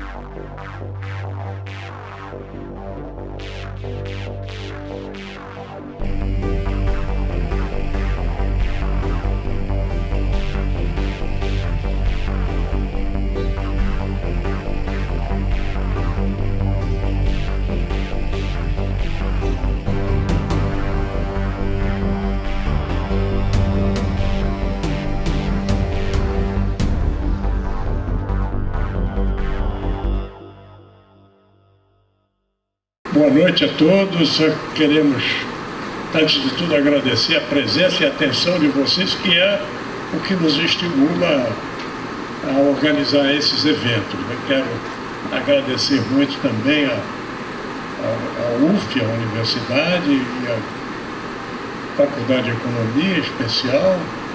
Boa noite a todos. Queremos, antes de tudo, agradecer a presença e a atenção de vocês, que é o que nos estimula a organizar esses eventos. Eu quero agradecer muito também a UF, a Universidade, e a Faculdade de Economia em especial.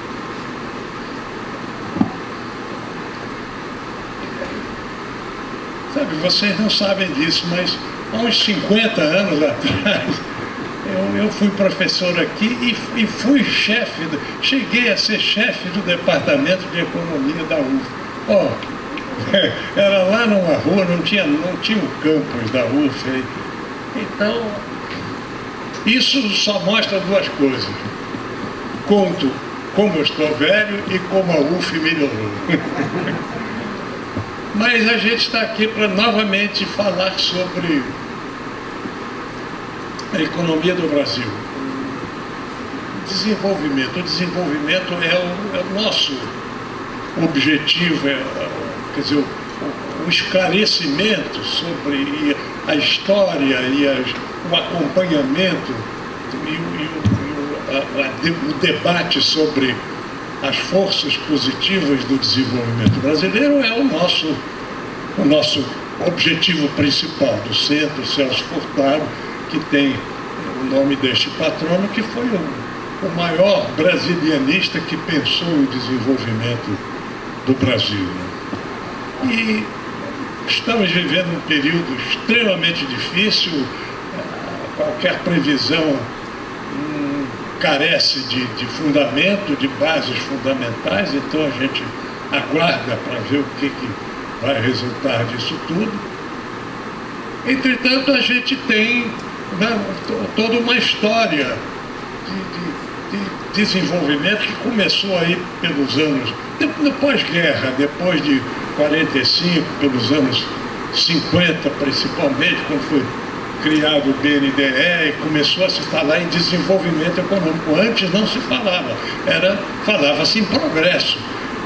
Sabe, vocês não sabem disso, mas há uns 50 anos atrás, eu fui professor aqui e fui cheguei a ser chefe do Departamento de Economia da UF. Era lá numa rua, não tinha o campus da UF. Então, isso só mostra duas coisas. Conto como eu estou velho e como a UF melhorou. Mas a gente está aqui para novamente falar sobre a economia do Brasil. Desenvolvimento. O desenvolvimento é o nosso objetivo, quer dizer, o esclarecimento sobre a história e o acompanhamento e o debate sobre as forças positivas do desenvolvimento brasileiro é o nosso objetivo principal, do Centro Celso Furtado, que tem o nome deste patrono, que foi o maior brasilianista que pensou o desenvolvimento do Brasil. E estamos vivendo um período extremamente difícil. Qualquer previsão carece de fundamento, de bases fundamentais, então a gente aguarda para ver o que vai resultar disso tudo. Entretanto, a gente tem toda uma história de desenvolvimento que começou aí pelos anos, no pós-guerra, depois de 45, pelos anos 50 principalmente, quando foi criado o BNDE e começou a se falar em desenvolvimento econômico. Antes não se falava, falava-se em progresso.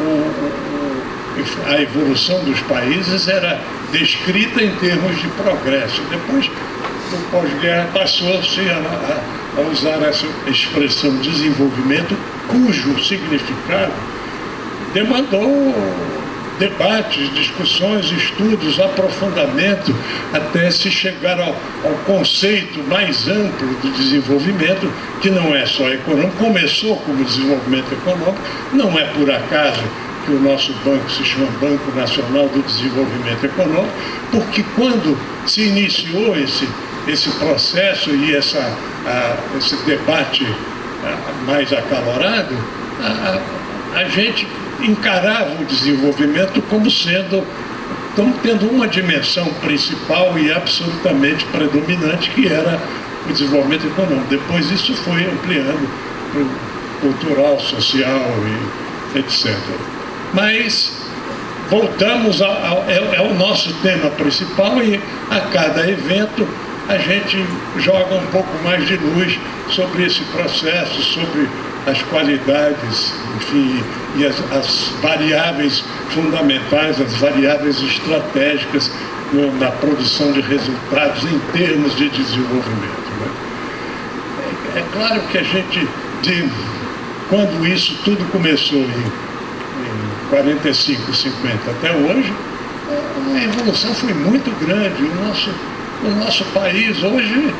A evolução dos países era descrita em termos de progresso. Depois do pós-guerra passou-se a usar essa expressão desenvolvimento, cujo significado demandou debates, discussões, estudos, aprofundamento, até se chegar ao conceito mais amplo de desenvolvimento, que não é só econômico. Começou como desenvolvimento econômico, não é por acaso que o nosso banco se chama Banco Nacional do Desenvolvimento Econômico, porque quando se iniciou esse processo e esse debate mais acalorado, a gente encarava o desenvolvimento como tendo uma dimensão principal e absolutamente predominante, que era o desenvolvimento econômico. Depois isso foi ampliando para o cultural, social e etc. Mas voltamos é o nosso tema principal, e a cada evento a gente joga um pouco mais de luz sobre esse processo, sobre as qualidades, enfim, e as variáveis fundamentais, as variáveis estratégicas na produção de resultados em termos de desenvolvimento, né? É claro que a gente, quando isso tudo começou em 45, 50 até hoje, a evolução foi muito grande. O nosso país hoje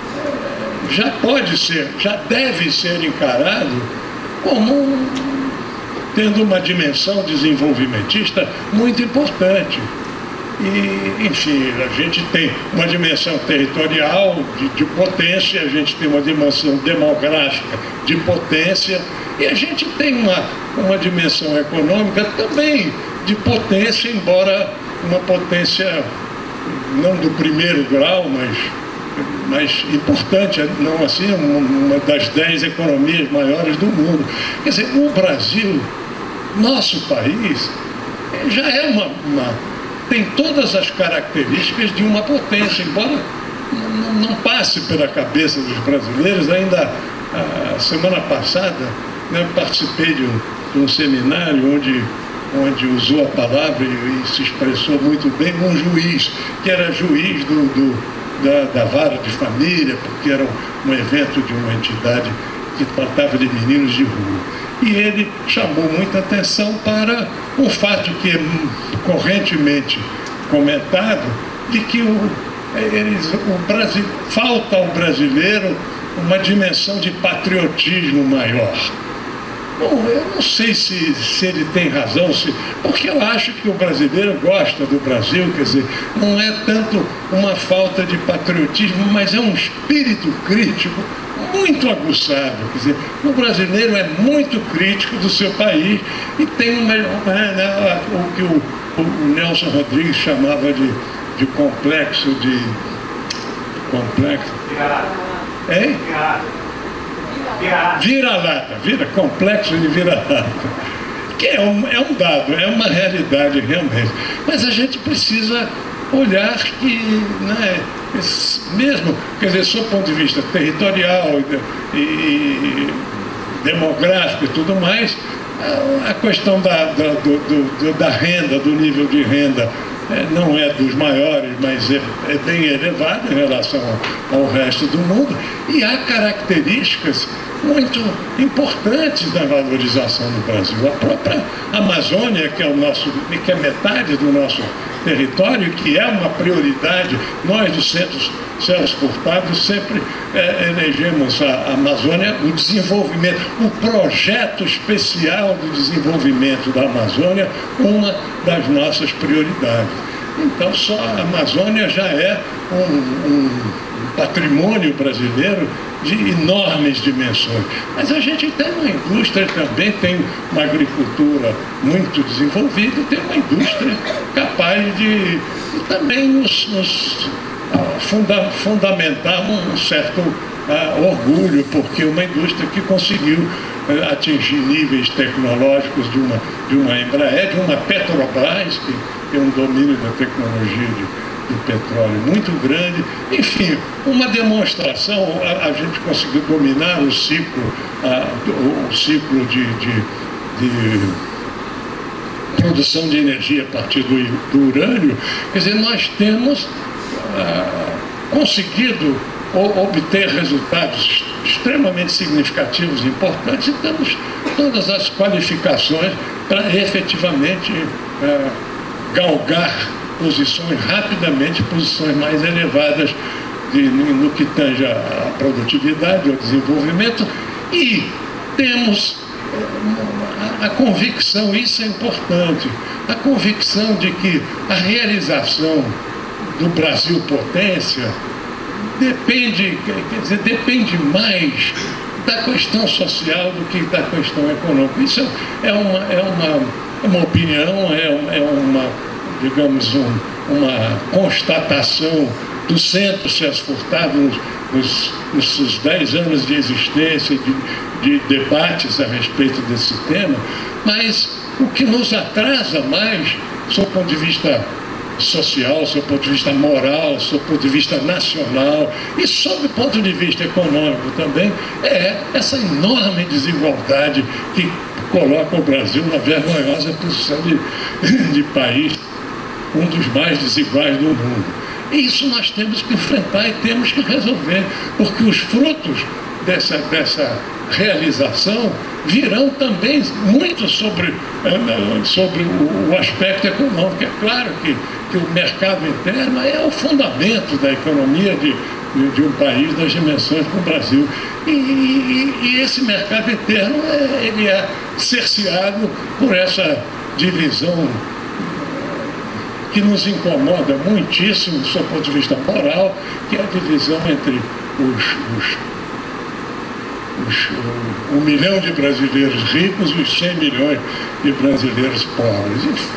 já deve ser encarado como tendo uma dimensão desenvolvimentista muito importante. E, enfim, a gente tem uma dimensão territorial de potência, a gente tem uma dimensão demográfica de potência, e a gente tem uma dimensão econômica também de potência, embora uma potência, não do primeiro grau, mas importante, não assim, uma das 10 economias maiores do mundo. Quer dizer, o Brasil, nosso país, já é tem todas as características de uma potência, embora não passe pela cabeça dos brasileiros. Ainda a semana passada, né, participei de um seminário onde usou a palavra e se expressou muito bem um juiz, que era juiz da vara de família, porque era um evento de uma entidade que tratava de meninos de rua. E ele chamou muita atenção para um fato que é correntemente comentado, de que falta ao brasileiro uma dimensão de patriotismo maior. Bom, eu não sei se ele tem razão, porque eu acho que o brasileiro gosta do Brasil. Quer dizer, não é tanto uma falta de patriotismo, mas é um espírito crítico muito aguçado. Quer dizer, o brasileiro é muito crítico do seu país e tem o que o Nelson Rodrigues chamava de complexo Hein? Vira-lata, complexo de vira-lata, que é um dado, é uma realidade realmente. Mas a gente precisa olhar que, né, mesmo, quer dizer, sob o ponto de vista territorial e demográfico e tudo mais, a questão da renda, do nível de renda, não é dos maiores, mas é bem elevado em relação ao resto do mundo, e há características muito importantes na valorização do Brasil. A própria Amazônia, que é metade do nosso território, que é uma prioridade, nós do Centro Celso Furtado sempre elegemos a Amazônia, o desenvolvimento, o projeto especial de desenvolvimento da Amazônia, uma das nossas prioridades. Então, só a Amazônia já é um patrimônio brasileiro de enormes dimensões. Mas a gente tem uma indústria também, tem uma agricultura muito desenvolvida, tem uma indústria capaz de também fundamentar um certo orgulho, porque uma indústria que conseguiu atingir níveis tecnológicos de uma Embraer, de uma Petrobras, que tem um domínio da tecnologia do petróleo muito grande. Enfim, uma demonstração. A gente conseguiu dominar o ciclo de produção de energia a partir do urânio. Quer dizer, nós temos conseguido obter resultados extremamente significativos e importantes, e temos todas as qualificações para efetivamente galgar rapidamente posições mais elevadas no que tange a produtividade, ao desenvolvimento, e temos a convicção, isso é importante, a convicção de que a realização do Brasil potência depende mais da questão social do que da questão econômica. Isso é uma opinião, digamos, uma constatação do Centro Celso Furtado nos seus 10 anos de existência, de debates a respeito desse tema. Mas o que nos atrasa mais, sob o ponto de vista social, sob o ponto de vista moral, sob o ponto de vista nacional e sob o ponto de vista econômico também, é essa enorme desigualdade que coloca o Brasil na vergonhosa posição de país, um dos mais desiguais do mundo. E isso nós temos que enfrentar e temos que resolver, porque os frutos dessa realização virão também muito sobre o aspecto econômico. É claro que o mercado interno é o fundamento da economia de um país das dimensões do Brasil. E esse mercado interno ele é cerceado por essa divisão que nos incomoda muitíssimo, do seu ponto de vista moral, que é a divisão entre 1 milhão de brasileiros ricos e os 100 milhões de brasileiros pobres.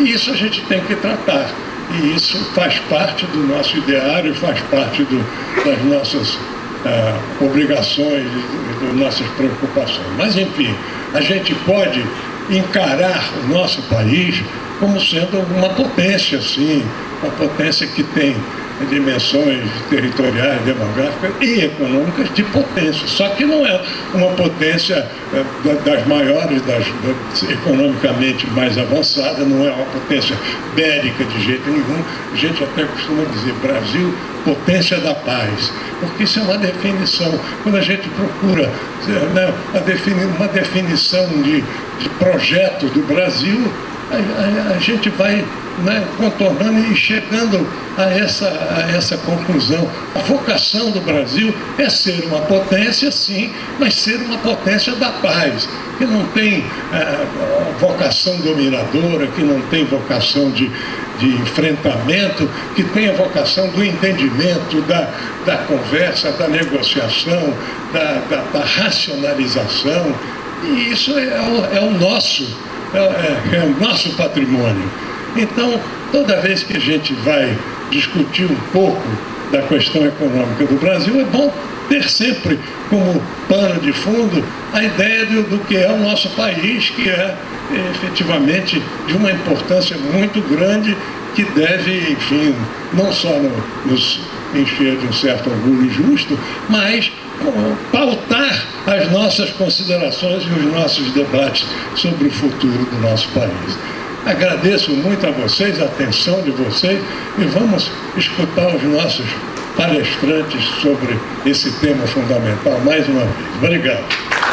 E isso a gente tem que tratar. E isso faz parte do nosso ideário, faz parte das nossas obrigações, das nossas preocupações. Mas, enfim, a gente pode encarar o nosso país como sendo uma potência, sim, uma potência que tem dimensões territoriais, demográficas e econômicas de potência. Só que não é uma potência das maiores, economicamente mais avançada, não é uma potência bélica de jeito nenhum. A gente até costuma dizer Brasil, potência da paz, porque isso é uma definição. Quando a gente procura uma definição de projeto do Brasil, a gente vai contornando e chegando a essa conclusão. A vocação do Brasil é ser uma potência, sim, mas ser uma potência da paz, que não tem vocação dominadora, que não tem vocação de enfrentamento, que tem a vocação do entendimento, da conversa, da negociação, da racionalização. E isso é o nosso patrimônio. Então, toda vez que a gente vai discutir um pouco da questão econômica do Brasil, é bom ter sempre como pano de fundo a ideia do que é o nosso país, que é efetivamente de uma importância muito grande, que deve, enfim, não só nos encher de um certo orgulho justo, mas pautar as nossas considerações e os nossos debates sobre o futuro do nosso país. Agradeço muito a vocês, a atenção de vocês, e vamos escutar os nossos palestrantes sobre esse tema fundamental mais uma vez. Obrigado.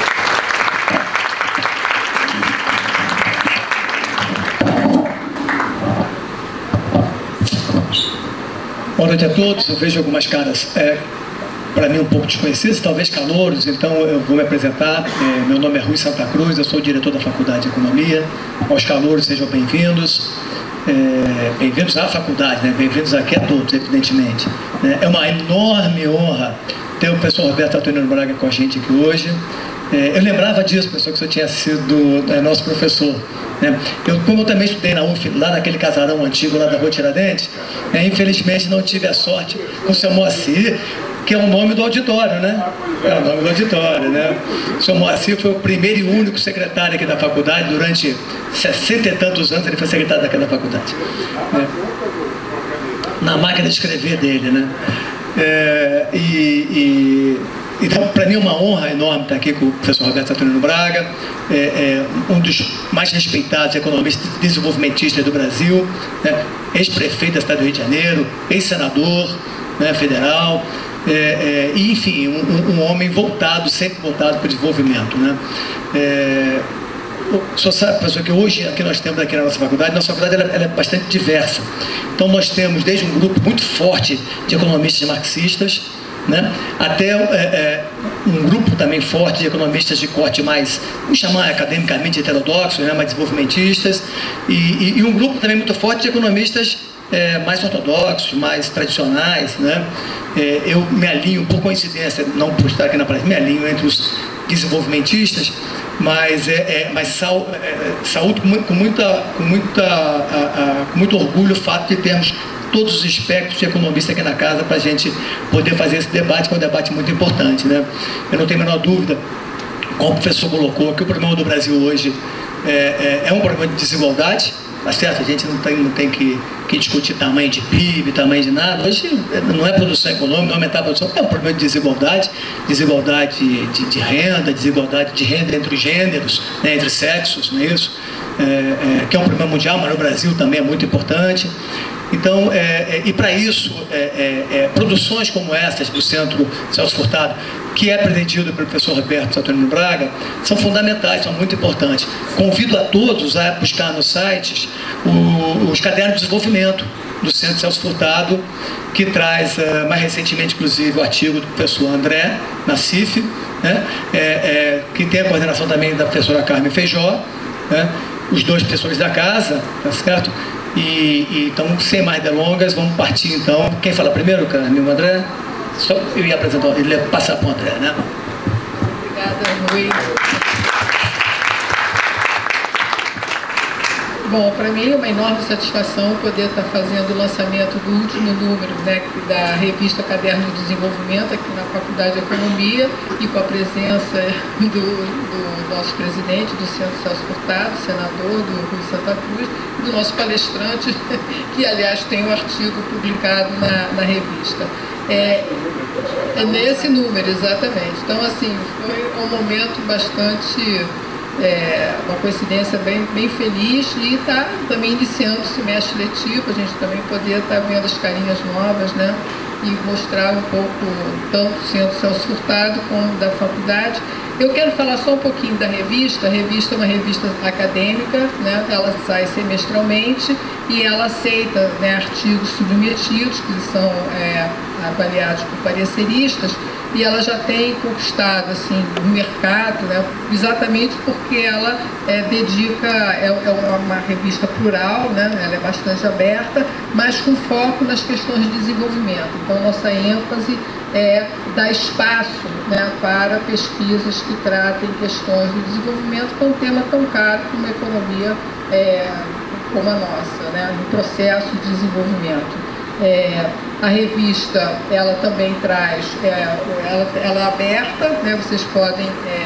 Boa noite a todos. Eu vejo algumas caras para mim um pouco desconhecidos, talvez calouros, então eu vou me apresentar. Meu nome é Rui Santa Cruz, eu sou o diretor da Faculdade de Economia. Aos calouros, sejam bem-vindos. Bem-vindos à faculdade, né? Bem-vindos aqui a todos, evidentemente. É uma enorme honra ter o professor Roberto Saturnino Braga com a gente aqui hoje. Eu lembrava disso, professor, que o senhor tinha sido nosso professor. Como eu também estudei na UF, lá naquele casarão antigo, lá da Rua Tiradentes, infelizmente não tive a sorte com o seu Moacir, que é o nome do auditório, né? É o nome do auditório, né? O senhor Moacir foi o primeiro e único secretário aqui da faculdade. Durante 60 e tantos anos ele foi secretário daquela faculdade, né? Na máquina de escrever dele, né? Então, para mim é uma honra enorme estar aqui com o professor Roberto Saturnino Braga, um dos mais respeitados economistas desenvolvimentistas do Brasil, né? Ex-prefeito da cidade do Rio de Janeiro, ex-senador, né, federal, e enfim, um homem sempre voltado para o desenvolvimento, né? O senhor sabe, professor, que hoje aqui nós temos aqui na nossa faculdade ela é bastante diversa. Então nós temos desde um grupo muito forte de economistas marxistas, né, até um grupo também forte de economistas de corte mais, vamos chamar academicamente heterodoxos, né, mais desenvolvimentistas, e um grupo também muito forte de economistas mais ortodoxos, mais tradicionais, né? Eu me alinho, por coincidência, não por estar aqui na palestra, me alinho entre os desenvolvimentistas, mas saúdo com muito orgulho o fato de termos todos os espectros de economistas aqui na casa para a gente poder fazer esse debate, que é um debate muito importante, né? Eu não tenho a menor dúvida, como o professor colocou, que o problema do Brasil hoje é um problema de desigualdade, tá certo? A gente não tem que discutir tamanho de PIB, tamanho de nada. Hoje não é produção econômica, não é aumentar a produção, é um problema de desigualdade de renda, desigualdade de renda entre os gêneros, né, entre sexos, não é isso? Que é um problema mundial, mas no Brasil também é muito importante. Então, e para isso, produções como essas do Centro Celso Furtado, que é presidido pelo professor Roberto Saturnino Braga, são fundamentais, são muito importantes. Convido a todos a buscar nos sites os cadernos de desenvolvimento do Centro Celso Furtado, que traz, mais recentemente, inclusive, o artigo do professor André Nassif, né, que tem a coordenação também da professora Carmen Feijó, né, os dois professores da casa, tá certo? Então, sem mais delongas, vamos partir então. Quem fala primeiro, Carmen, o André? Só eu ia apresentar, ele ia passar para o André, né? Obrigada, Rui. Bom, para mim é uma enorme satisfação poder estar fazendo o lançamento do último número, né, da revista Caderno de Desenvolvimento aqui na Faculdade de Economia e com a presença do nosso presidente do Centro Celso Furtado, senador do Rui Santa Cruz, e do nosso palestrante, que aliás tem um artigo publicado na revista. É nesse número, exatamente. Então, assim, foi um momento bastante... uma coincidência bem feliz, e está também iniciando o semestre letivo, a gente também poder estar vendo as carinhas novas, né, e mostrar um pouco tanto o Centro Celso Furtado como da faculdade. Eu quero falar só um pouquinho da revista. A revista é uma revista acadêmica, né, ela sai semestralmente e ela aceita, né, artigos submetidos que são avaliados por pareceristas, e ela já tem conquistado assim, o mercado, né, exatamente porque ela é uma revista plural, né, ela é bastante aberta, mas com foco nas questões de desenvolvimento. Então, nossa ênfase é dar espaço, né, para pesquisas que tratem questões de desenvolvimento, que é um tema tão caro como a economia como a nossa, né, no processo de desenvolvimento. A revista, ela também traz, ela é aberta, né, vocês podem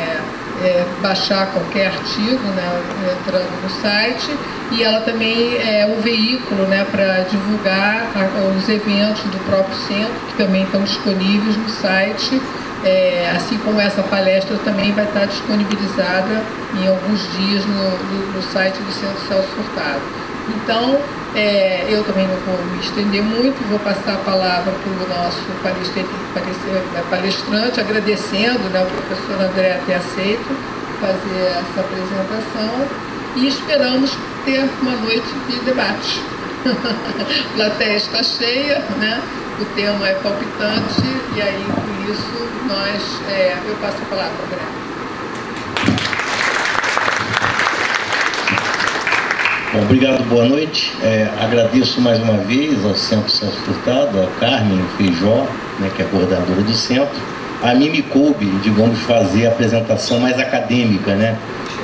baixar qualquer artigo, né, entrando no site, e ela também é um veículo, né, para divulgar os eventos do próprio centro, que também estão disponíveis no site, assim como essa palestra também vai estar disponibilizada em alguns dias no site do Centro Celso Furtado. Então, eu também não vou me estender muito, vou passar a palavra para o nosso palestrante, agradecendo, né, o professor André ter aceito fazer essa apresentação, e esperamos ter uma noite de debate. A plateia está cheia, né? O tema é palpitante, e aí, por isso, eu passo a palavra para o André. Bom, obrigado, boa noite. Agradeço mais uma vez ao Centro Celso Furtado, a Carmen Feijó, né, que é coordenadora do centro. A mim me coube, digamos, fazer a apresentação mais acadêmica, né?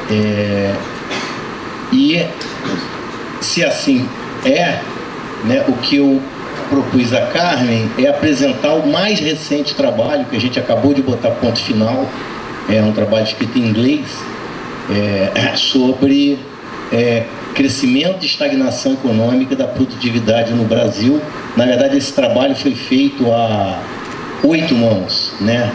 E se assim né, o que eu propus a Carmen é apresentar o mais recente trabalho que a gente acabou de botar ponto final, um trabalho escrito em inglês, sobre crescimento e estagnação econômica da produtividade no Brasil. Na verdade, esse trabalho foi feito a 8 mãos, né?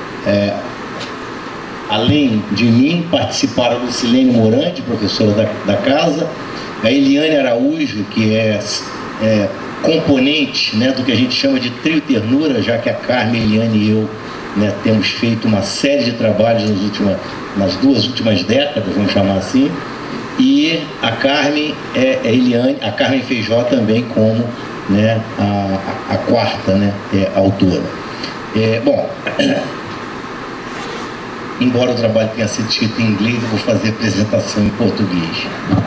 Além de mim, participaram a Lucilene Morante, professora da casa, a Eliane Araújo, que é componente, né, do que a gente chama de trio ternura, já que a Carmen, a Eliane e eu, né, temos feito uma série de trabalhos nas 2 últimas décadas, vamos chamar assim, e a Carmen Eliane, a Carmen Feijó também como, né, a quarta, né, autora. Bom, embora o trabalho tenha sido escrito em inglês, eu vou fazer a apresentação em português.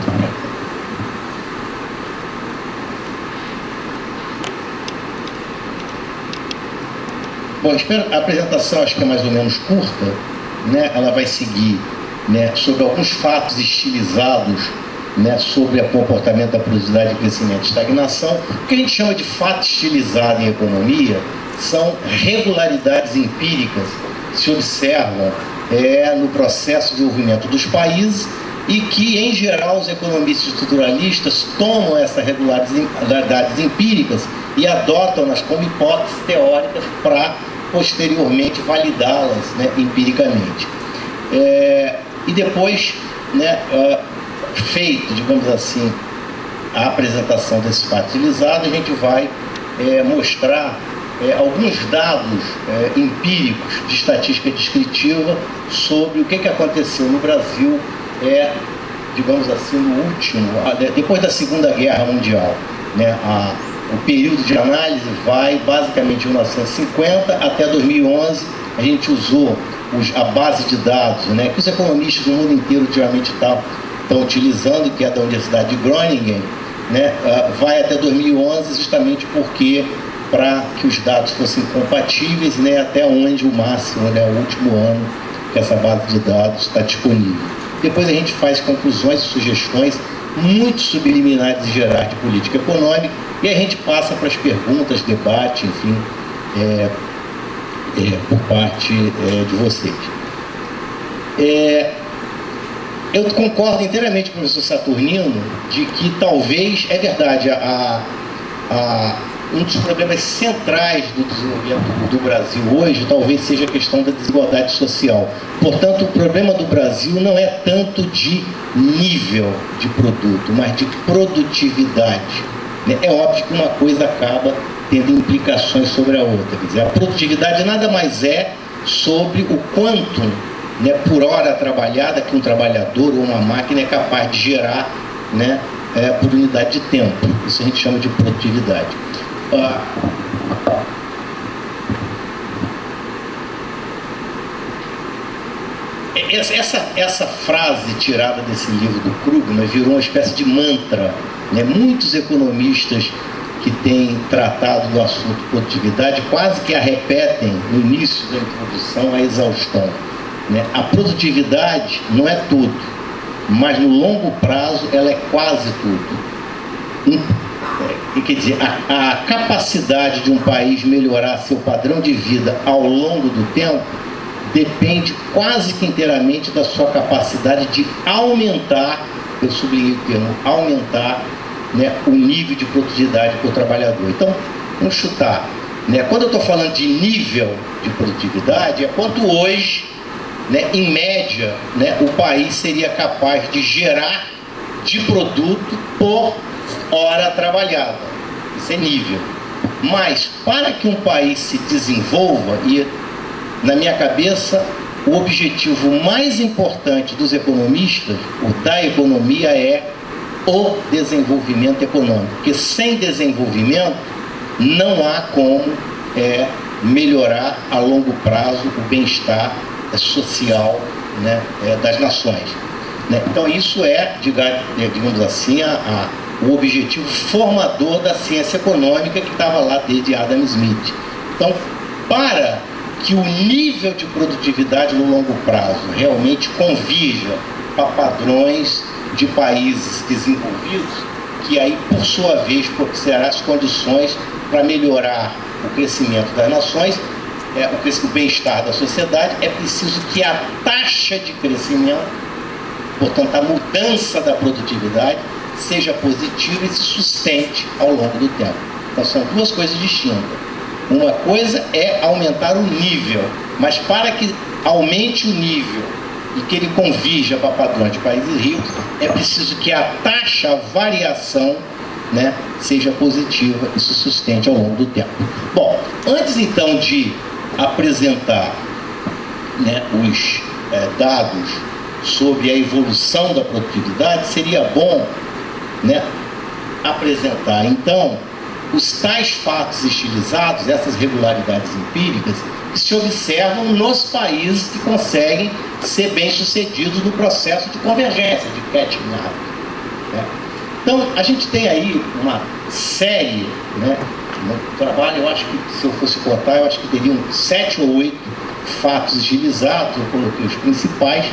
Bom, a apresentação acho que é mais ou menos curta, né? Ela vai seguir, né, sobre alguns fatos estilizados, né, sobre o comportamento da produtividade, crescimento e estagnação. O que a gente chama de fato estilizado em economia são regularidades empíricas que se observam no processo de desenvolvimento dos países, e que, em geral, os economistas estruturalistas tomam essas regularidades empíricas e adotam-nas como hipóteses teóricas para, posteriormente, validá-las, né, empiricamente. E depois, né, feito, digamos assim, a apresentação desse fato utilizado, a gente vai mostrar alguns dados empíricos de estatística descritiva sobre o que aconteceu no Brasil, digamos assim, no último, depois da Segunda Guerra Mundial, né? O período de análise vai basicamente de 1950 até 2011. A gente usou a base de dados, né, que os economistas do mundo inteiro geralmente estão utilizando, que é da Universidade de Groningen, né, vai até 2011 justamente porque para que os dados fossem compatíveis, né, até onde o máximo, né, o último ano que essa base de dados está disponível. Depois a gente faz conclusões e sugestões muito subliminares e gerais de política econômica, e a gente passa para as perguntas, debate, enfim, por parte de vocês. Eu concordo inteiramente com o professor Saturnino de que talvez, é verdade, um dos problemas centrais do desenvolvimento do Brasil hoje talvez seja a questão da desigualdade social. Portanto, o problema do Brasil não é tanto de nível de produto, mas de produtividade. É óbvio que uma coisa acaba tendo implicações sobre a outra. Quer dizer, a produtividade nada mais é sobre o quanto, né, por hora trabalhada que um trabalhador ou uma máquina é capaz de gerar, né, por unidade de tempo. Isso a gente chama de produtividade. Essa frase tirada desse livro do Krugman virou uma espécie de mantra, né? Muitos economistas que têm tratado do assunto produtividade quase que a repetem no início da introdução à exaustão, né? A produtividade não é tudo, mas no longo prazo ela é quase tudo. Quer dizer, a capacidade de um país melhorar seu padrão de vida ao longo do tempo depende quase que inteiramente da sua capacidade de aumentar, eu sublinhei o termo, aumentar, né, o nível de produtividade para o trabalhador. Então, vamos chutar, né, quando eu estou falando de nível de produtividade, é quanto hoje, né, em média, né, o país seria capaz de gerar de produto por hora trabalhada. Isso é nível. Mas para que um país se desenvolva, e na minha cabeça o objetivo mais importante dos economistas, o da economia, é o desenvolvimento econômico, porque sem desenvolvimento não há como melhorar a longo prazo o bem-estar social, né, das nações, né? Então isso é, digamos assim, o objetivo formador da ciência econômica que estava lá desde Adam Smith. Então, para que o nível de produtividade no longo prazo realmente convirja a padrões de países desenvolvidos, que aí, por sua vez, propiciará as condições para melhorar o crescimento das nações, o bem-estar da sociedade, é preciso que a taxa de crescimento, portanto, a mudança da produtividade, seja positiva e se sustente ao longo do tempo. Então, são duas coisas distintas. Uma coisa é aumentar o nível, mas para que aumente o nível e que ele convirja para padrões de países ricos, é preciso que a taxa, a variação, né, seja positiva e se sustente ao longo do tempo. Bom, antes então de apresentar, né, os dados sobre a evolução da produtividade, seria bom, né, apresentar então os tais fatos estilizados, essas regularidades empíricas que se observam nos países que conseguem ser bem-sucedidos no processo de convergência, de catching up, né? Então, a gente tem aí uma série, né, no trabalho, eu acho que, se eu fosse contar, eu acho que teriam 7 ou 8 fatos estilizados, eu coloquei os principais.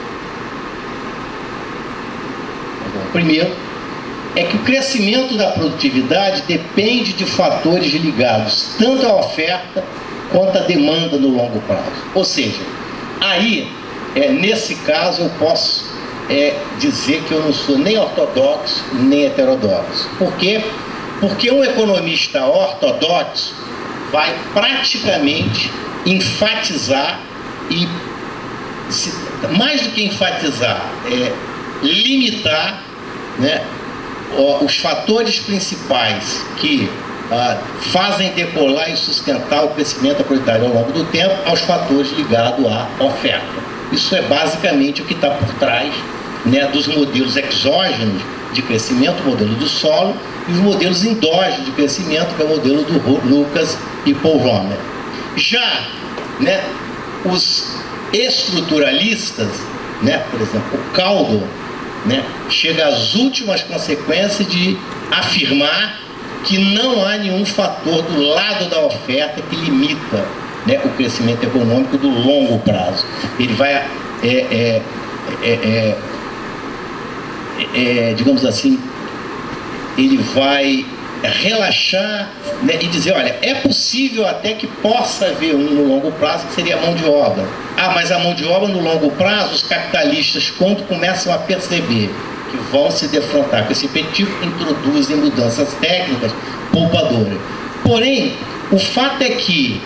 Bom, primeiro, é que o crescimento da produtividade depende de fatores ligados tanto à oferta quanto à demanda no longo prazo. Ou seja, aí, nesse caso, eu posso dizer que eu não sou nem ortodoxo nem heterodoxo. Por quê? Porque um economista ortodoxo vai praticamente enfatizar e, mais do que enfatizar, limitar, né, os fatores principais que fazem decolar e sustentar o crescimento prioritário ao longo do tempo aos fatores ligados à oferta. Isso é basicamente o que está por trás, né, dos modelos exógenos de crescimento, o modelo do solo, e os modelos endógenos de crescimento, que é o modelo do Lucas e Paul Romer. Já, né, os estruturalistas, né, por exemplo, o Caldwell, né, chega às últimas consequências de afirmar que não há nenhum fator do lado da oferta que limita, né, o crescimento econômico do longo prazo. Ele vai digamos assim, ele vai relaxar, né, e dizer, olha, é possível até que possa haver no longo prazo, que seria a mão de obra. Ah, mas a mão de obra no longo prazo, os capitalistas, quando começam a perceber que vão se defrontar com esse objetivo, introduzem mudanças técnicas poupadoras. Porém, o fato é que,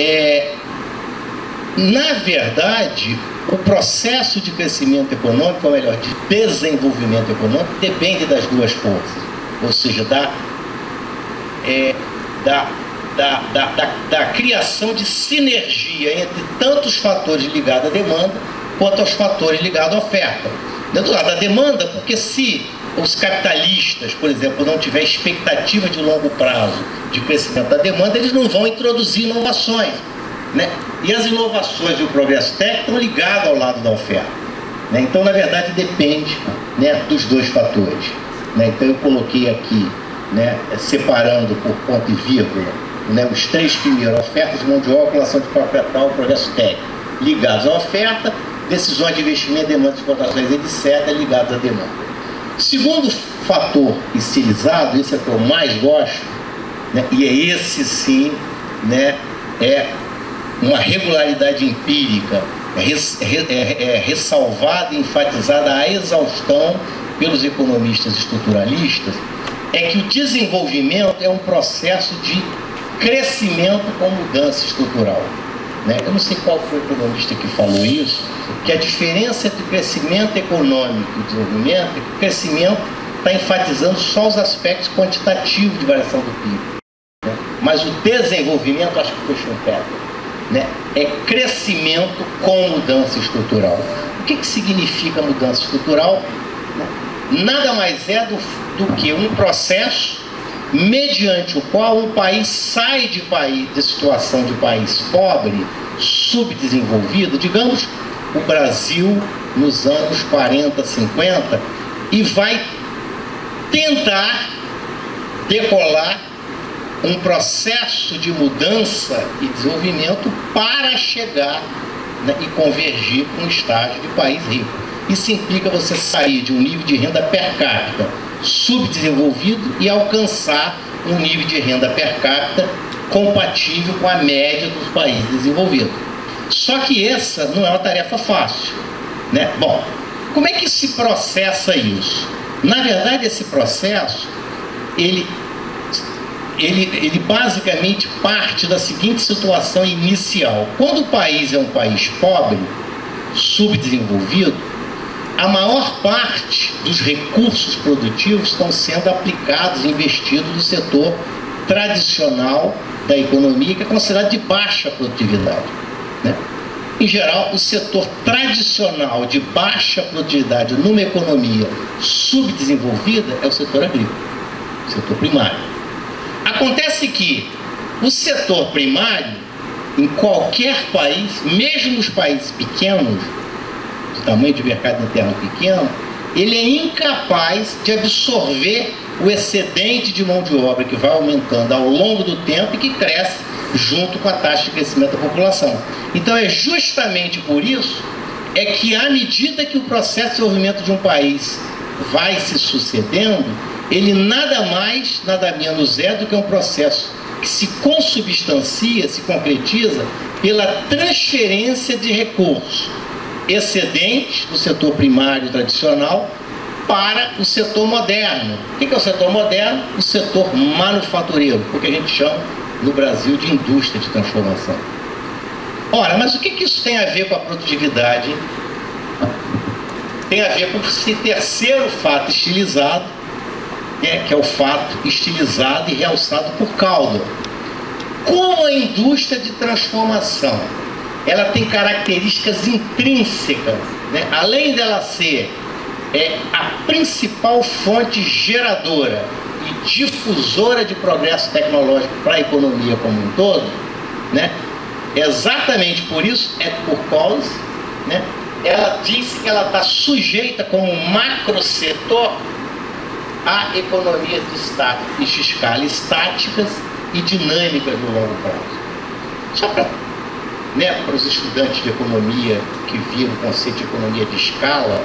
na verdade, o processo de crescimento econômico, ou melhor, de desenvolvimento econômico, depende das duas forças, ou seja, da criação de sinergia entre tantos fatores ligados à demanda quanto aos fatores ligados à oferta. Do lado da demanda, porque se os capitalistas, por exemplo, não tiver expectativa de longo prazo de crescimento da demanda, eles não vão introduzir inovações, né? E as inovações e o progresso técnico estão ligados ao lado da oferta, né? Então, na verdade, depende, né, dos dois fatores, né? Então, eu coloquei aqui, né, separando por ponto e vírgula, né, os três primeiros: ofertas de mão de obra, relação de capital, progresso técnico, ligados à oferta, decisões de investimento, demanda de exportações, etc., ligados à demanda. Segundo fator estilizado, esse é o que eu mais gosto, né, e é esse sim, né, é uma regularidade empírica, ressalvada e enfatizada à exaustão pelos economistas estruturalistas, é que o desenvolvimento é um processo de crescimento com mudança estrutural, né? Eu não sei qual foi o economista que falou isso, que a diferença entre crescimento econômico e desenvolvimento é que o crescimento está enfatizando só os aspectos quantitativos de variação do PIB, né? Mas o desenvolvimento, acho que puxa um pé, né, é crescimento com mudança estrutural. O que significa mudança estrutural? Nada mais é do que um processo mediante o qual um país sai de situação de país pobre, subdesenvolvido, digamos o Brasil nos anos 40, 50, e vai tentar decolar um processo de mudança e desenvolvimento para chegar, né, e convergir com um estágio de país rico. Isso implica você sair de um nível de renda per capita subdesenvolvido e alcançar um nível de renda per capita compatível com a média dos países desenvolvidos. Só que essa não é uma tarefa fácil, né? Bom, como é que se processa isso? Na verdade, esse processo, ele basicamente parte da seguinte situação inicial. Quando o país é um país pobre, subdesenvolvido, a maior parte dos recursos produtivos estão sendo aplicados e investidos no setor tradicional da economia, que é considerado de baixa produtividade, né? Em geral, o setor tradicional de baixa produtividade numa economia subdesenvolvida é o setor agrícola, o setor primário. Acontece que o setor primário, em qualquer país, mesmo os países pequenos, de tamanho de mercado interno pequeno, ele é incapaz de absorver o excedente de mão de obra que vai aumentando ao longo do tempo e que cresce junto com a taxa de crescimento da população. Então é justamente por isso que à medida que o processo de desenvolvimento de um país vai se sucedendo, ele nada mais, nada menos é do que um processo que se consubstancia, se concretiza pela transferência de recursos excedentes do setor primário tradicional para o setor moderno. O que é o setor moderno? O setor manufatureiro, o que a gente chama no Brasil de indústria de transformação. Ora, mas o que isso tem a ver com a produtividade? Tem a ver com esse terceiro fato estilizado, que é o fato estilizado e realçado por Caldwell. Como a indústria de transformação, ela tem características intrínsecas, né? Além dela ser a principal fonte geradora e difusora de progresso tecnológico para a economia como um todo, né? Exatamente por isso, por causa, né? Ela disse que ela está sujeita como macro setor a economias de escala estáticas e dinâmicas no longo prazo. Só para os estudantes de economia que viram o conceito de economia de escala,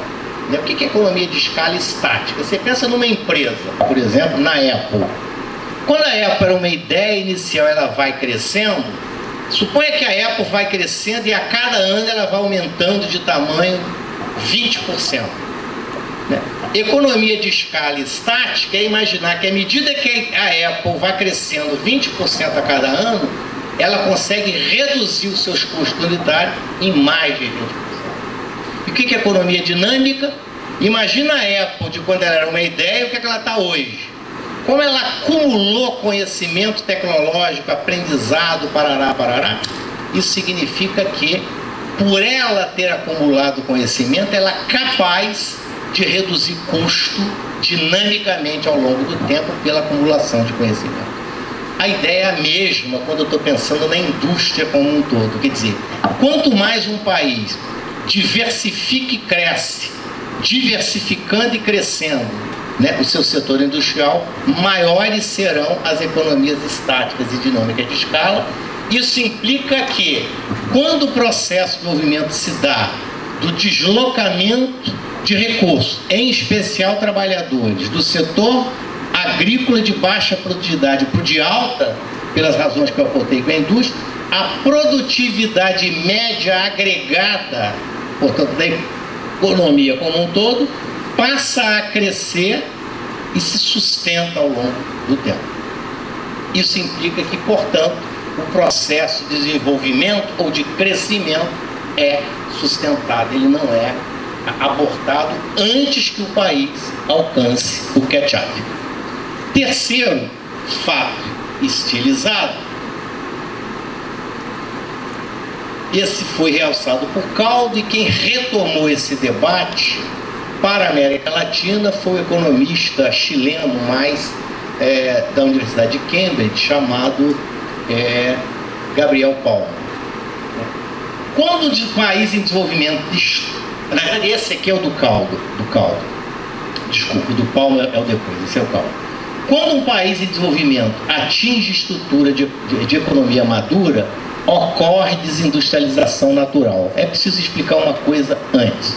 Né? O que é economia de escala estática? Você pensa numa empresa, por exemplo, na Apple. Quando a Apple era uma ideia inicial, ela vai crescendo. Suponha que a Apple vai crescendo e a cada ano ela vai aumentando de tamanho 20%. Né? Economia de escala estática é imaginar que à medida que a Apple vai crescendo 20% a cada ano, ela consegue reduzir os seus custos unitários em mais de 20%. E o que é economia dinâmica? Imagina a Apple de quando ela era uma ideia e o que ela está hoje. Como ela acumulou conhecimento tecnológico, aprendizado, parará, isso significa que, por ela ter acumulado conhecimento, ela é capaz de reduzir custo dinamicamente ao longo do tempo pela acumulação de conhecimento. A ideia é a mesma quando eu estou pensando na indústria como um todo. Quer dizer, quanto mais um país diversifica e cresce, diversificando e crescendo, né, o seu setor industrial, maiores serão as economias estáticas e dinâmicas de escala. Isso implica que, quando o processo de desenvolvimento se dá do deslocamento de recursos, em especial trabalhadores, do setor agrícola de baixa produtividade para o de alta, pelas razões que eu apontei com a indústria, a produtividade média agregada, portanto, da economia como um todo, passa a crescer e se sustenta ao longo do tempo. Isso implica que, portanto, o processo de desenvolvimento ou de crescimento é sustentado, ele não é abortado antes que o país alcance o catch-up. Terceiro fato estilizado, esse foi realçado por Caldo, e quem retomou esse debate para a América Latina foi o economista chileno, da Universidade de Cambridge, chamado Gabriel Palma. Quando o país em desenvolvimento, na verdade esse aqui é o do Caldo, desculpa, o do Palma é o depois, esse é o Caldo. Quando um país em desenvolvimento atinge estrutura de economia madura, ocorre desindustrialização natural. É preciso explicar uma coisa antes.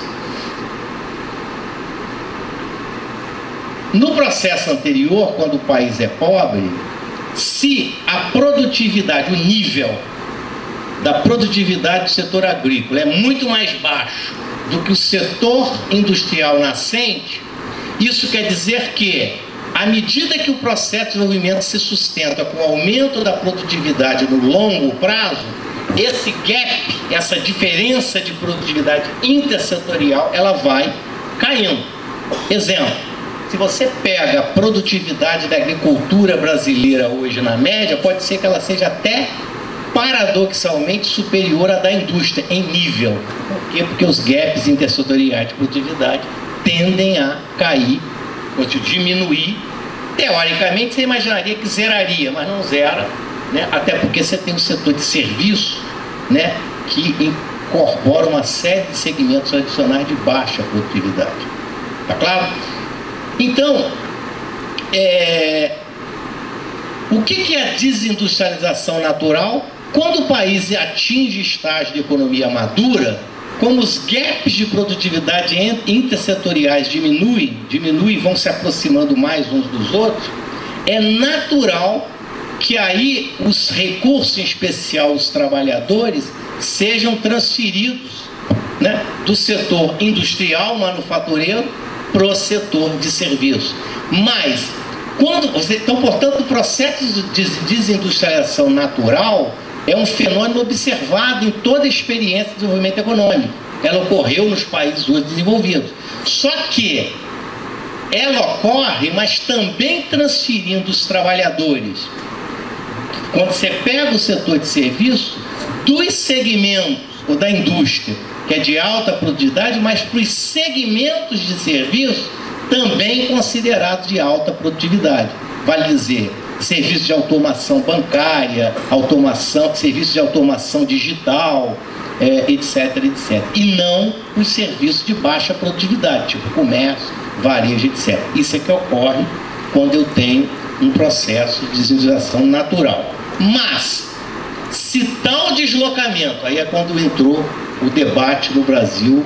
No processo anterior, quando o país é pobre, se a produtividade, o nível da produtividade do setor agrícola é muito mais baixo do que o setor industrial nascente, isso quer dizer que, à medida que o processo de desenvolvimento se sustenta com o aumento da produtividade no longo prazo, esse gap, essa diferença de produtividade intersetorial, ela vai caindo. Exemplo, se você pega a produtividade da agricultura brasileira hoje na média, pode ser que ela seja até paradoxalmente superior à da indústria em nível. Por quê? Porque os gaps intersetoriais de produtividade tendem a cair, ou diminuir. Teoricamente você imaginaria que zeraria, mas não zera, né? Até porque você tem um setor de serviço, né, que incorpora uma série de segmentos adicionais de baixa produtividade. Tá claro? Então, o que é a desindustrialização natural? Quando o país atinge estágio de economia madura, como os gaps de produtividade intersetoriais diminuem e vão se aproximando mais uns dos outros, é natural que aí os recursos, em especial os trabalhadores, sejam transferidos, né, do setor industrial, manufatureiro, para o setor de serviço. Mas, então, portanto, o processo de desindustrialização natural é um fenômeno observado em toda a experiência de desenvolvimento econômico. Ela ocorreu nos países hoje desenvolvidos. Só que ela ocorre, mas também transferindo os trabalhadores. Quando você pega o setor de serviço, dos segmentos, ou da indústria, que é de alta produtividade, mas para os segmentos de serviço também considerados de alta produtividade. Vale dizer, serviços de automação bancária, serviços de automação digital, etc, etc. E não os serviços de baixa produtividade, tipo comércio, varejo, etc. Isso é que ocorre quando eu tenho um processo de desindustrialização natural. Mas, se tal deslocamento, aí é quando entrou o debate no Brasil,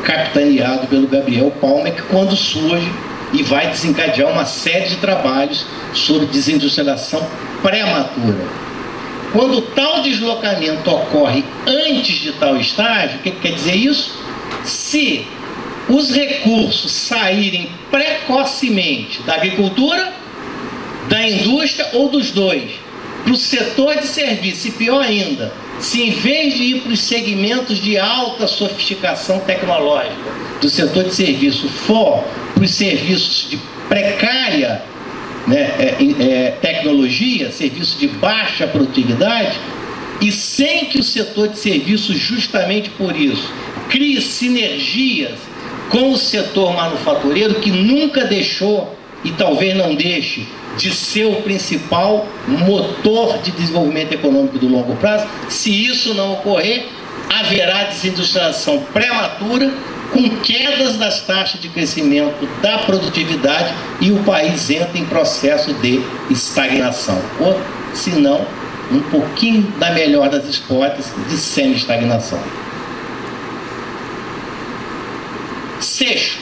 capitaneado pelo Gabriel Palmer, que quando surge e vai desencadear uma série de trabalhos sobre desindustrialização prematura. Quando tal deslocamento ocorre antes de tal estágio, o que quer dizer isso? Se os recursos saírem precocemente da agricultura, da indústria ou dos dois, para o setor de serviço, e pior ainda, se em vez de ir para os segmentos de alta sofisticação tecnológica do setor de serviço for para os serviços de precária, né, tecnologia, serviço de baixa produtividade, e sem que o setor de serviço, justamente por isso, crie sinergias com o setor manufatureiro, que nunca deixou e talvez não deixe de ser o principal motor de desenvolvimento econômico do longo prazo. Se isso não ocorrer, haverá desindustrialização prematura, com quedas das taxas de crescimento da produtividade, e o país entra em processo de estagnação, ou, se não, um pouquinho da melhor das hipóteses, de semi-estagnação. Sexto,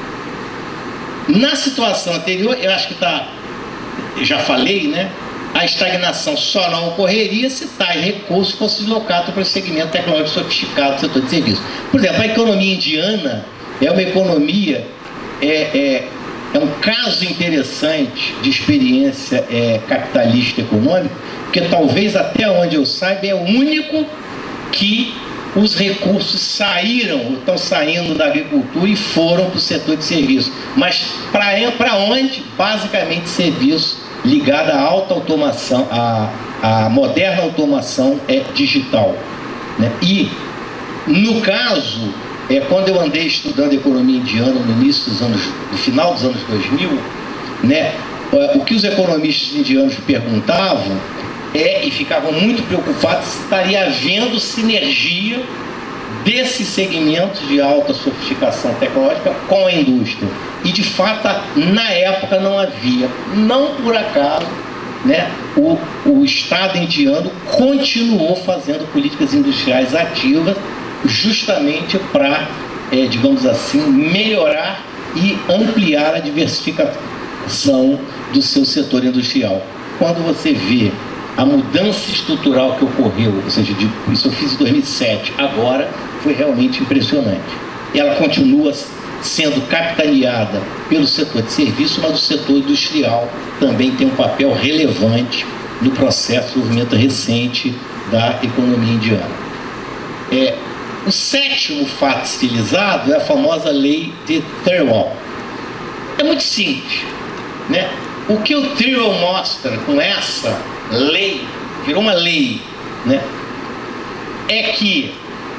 na situação anterior, eu acho que já falei, né? A estagnação só não ocorreria se tais recursos fossem deslocados para o segmento tecnológico sofisticado do setor de serviço. Por exemplo, a economia indiana é uma economia, é um caso interessante de experiência capitalista econômica, porque talvez, até onde eu saiba, é o único que os recursos estão saindo da agricultura e foram para o setor de serviço. Mas para onde? Basicamente serviço ligado à alta automação, à moderna automação digital, né? E, no caso, quando eu andei estudando economia indiana no final dos anos 2000, né, o que os economistas indianos perguntavam e ficavam muito preocupados se estaria havendo sinergia desses segmentos de alta sofisticação tecnológica com a indústria. E, de fato, na época não havia. Não por acaso, né, o Estado indiano continuou fazendo políticas industriais ativas, justamente para, digamos assim, melhorar e ampliar a diversificação do seu setor industrial. Quando você vê a mudança estrutural que ocorreu, ou seja, isso eu fiz em 2007, agora foi realmente impressionante. Ela continua sendo capitaneada pelo setor de serviço, mas o setor industrial também tem um papel relevante no processo de desenvolvimento recente da economia indiana. O sétimo fato estilizado é a famosa lei de Thirlwall. É muito simples, né? O que o Thirlwall mostra com essa lei, virou uma lei, né, é que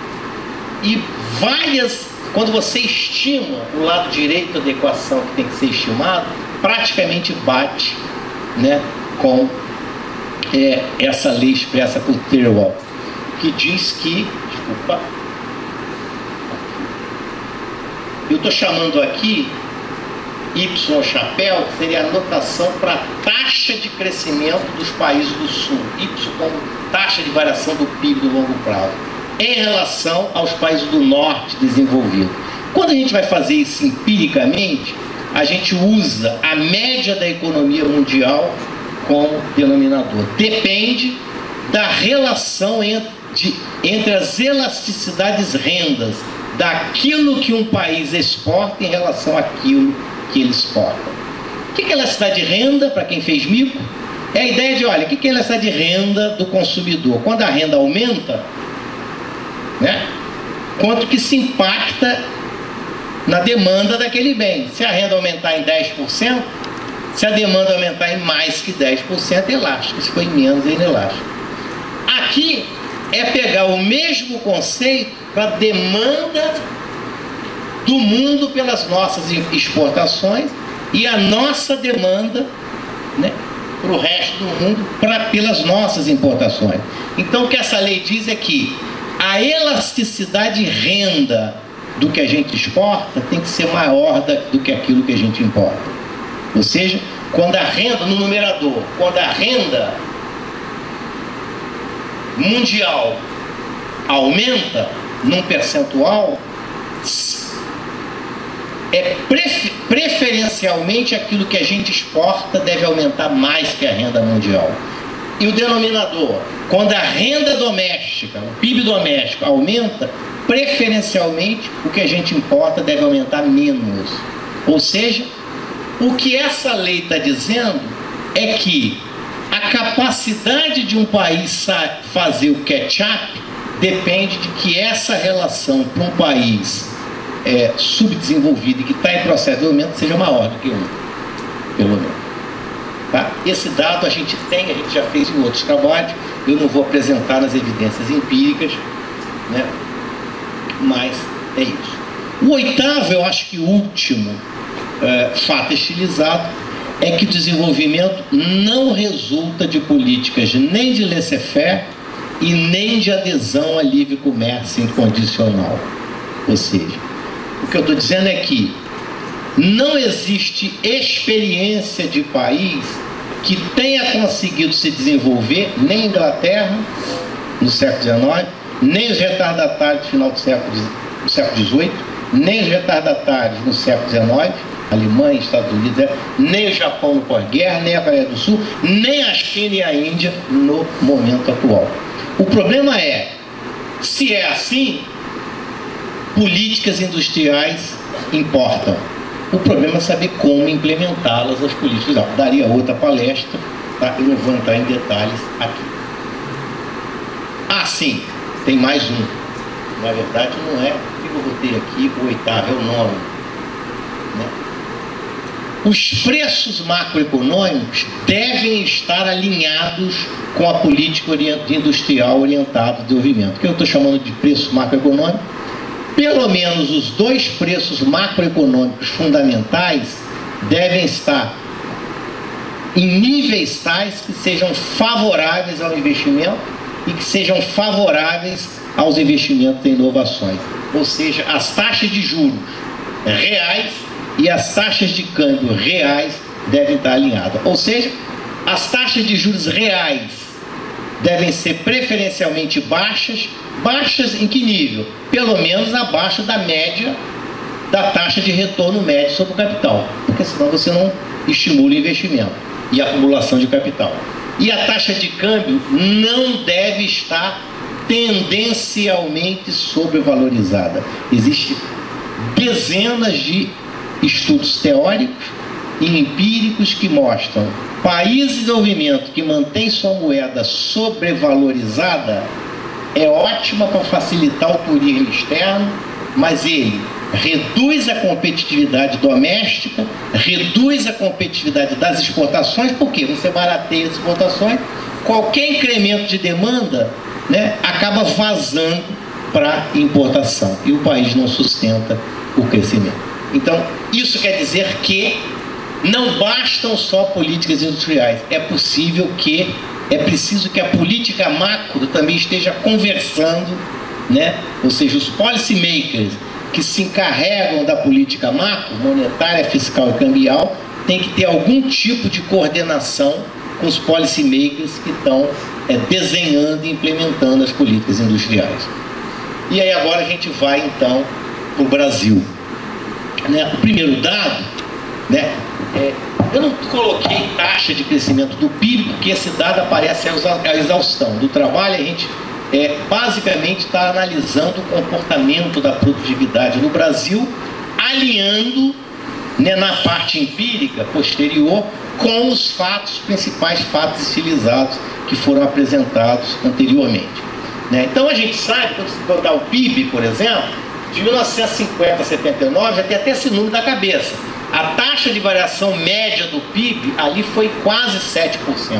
quando você estima o lado direito da equação que tem que ser estimado, praticamente bate, né, com essa lei expressa por Thirlwall, que diz que, eu estou chamando aqui Y chapéu, que seria a notação para a taxa de crescimento dos países do Sul, Y como taxa de variação do PIB do longo prazo, em relação aos países do Norte desenvolvidos. Quando a gente vai fazer isso empiricamente, a gente usa a média da economia mundial como denominador. Depende da relação entre as elasticidades rendas daquilo que um país exporta em relação àquilo que ele exporta. O que é elasticidade de renda, para quem fez mico? É a ideia de, olha, o que é elasticidade de renda do consumidor? Quando a renda aumenta, né, quanto que se impacta na demanda daquele bem. Se a renda aumentar em 10%, se a demanda aumentar em mais que 10%, é elástico. Se for em menos, é inelástico. Aqui é pegar o mesmo conceito para a demanda do mundo pelas nossas exportações e a nossa demanda, né, para o resto do mundo pelas nossas importações. Então, o que essa lei diz é que a elasticidade renda do que a gente exporta tem que ser maior do que aquilo que a gente importa. Ou seja, quando a renda, no numerador, quando a renda mundial aumenta num percentual, preferencialmente aquilo que a gente exporta deve aumentar mais que a renda mundial. E o denominador, quando a renda doméstica, o PIB doméstico aumenta, preferencialmente o que a gente importa deve aumentar menos. Ou seja, o que essa lei está dizendo é que a capacidade de um país fazer o catch-up depende de que essa relação para um país subdesenvolvido e que está em processo de desenvolvimento seja maior do que um, pelo menos. Tá? Esse dado a gente já fez em outros trabalhos, eu não vou apresentar as evidências empíricas, né? Mas é isso. O oitavo, eu acho que o último fato estilizado é que o desenvolvimento não resulta de políticas nem de laissez-faire e nem de adesão a livre comércio incondicional. Ou seja, o que eu estou dizendo é que não existe experiência de país que tenha conseguido se desenvolver, nem a Inglaterra, no século XIX, nem os retardatários no final do século XVIII, nem os retardatários no século XIX, Alemanha, Estados Unidos, nem o Japão no pós-guerra, nem a Coreia do Sul, nem a China e a Índia no momento atual. O problema é, se é assim, políticas industriais importam. O problema é saber como implementá-las, as políticas. Não, daria outra palestra, tá? Eu não vou entrar em detalhes aqui. Ah, sim, tem mais um. Na verdade, não é o que eu botei aqui, o oitavo, é o nono. Né? Os preços macroeconômicos devem estar alinhados com a política industrial orientada ao desenvolvimento. O que eu estou chamando de preço macroeconômico? Pelo menos os dois preços macroeconômicos fundamentais devem estar em níveis tais que sejam favoráveis ao investimento e que sejam favoráveis aos investimentos em inovações. Ou seja, as taxas de juros reais e as taxas de câmbio reais devem estar alinhadas. Ou seja, as taxas de juros reais devem ser preferencialmente baixas. Baixas em que nível? Pelo menos abaixo da média da taxa de retorno médio sobre o capital, porque senão você não estimula o investimento e a acumulação de capital. E a taxa de câmbio não deve estar tendencialmente sobrevalorizada. Existem dezenas de estudos teóricos e empíricos que mostram países de desenvolvimento que mantêm sua moeda sobrevalorizada é ótima para facilitar o turismo externo, mas ele reduz a competitividade doméstica, reduz a competitividade das exportações, porque você barateia as exportações, qualquer incremento de demanda, né, acaba vazando para importação e o país não sustenta o crescimento. Então, isso quer dizer que não bastam só políticas industriais, é preciso que a política macro também esteja conversando, né? Ou seja, os policymakers que se encarregam da política macro, monetária, fiscal e cambial, tem que ter algum tipo de coordenação com os policymakers que estão desenhando e implementando as políticas industriais. E aí agora a gente vai então para o Brasil. Né? O primeiro dado, né, eu não coloquei taxa de crescimento do PIB, porque esse dado aparece a exaustão do trabalho. A gente basicamente está analisando o comportamento da produtividade no Brasil, alinhando, né, na parte empírica posterior com os principais fatos estilizados que foram apresentados anteriormente. Né? Então a gente sabe, quando se botar o PIB, por exemplo, de 1950 a 79, já tem até esse número da cabeça. A taxa de variação média do PIB ali foi quase 7%.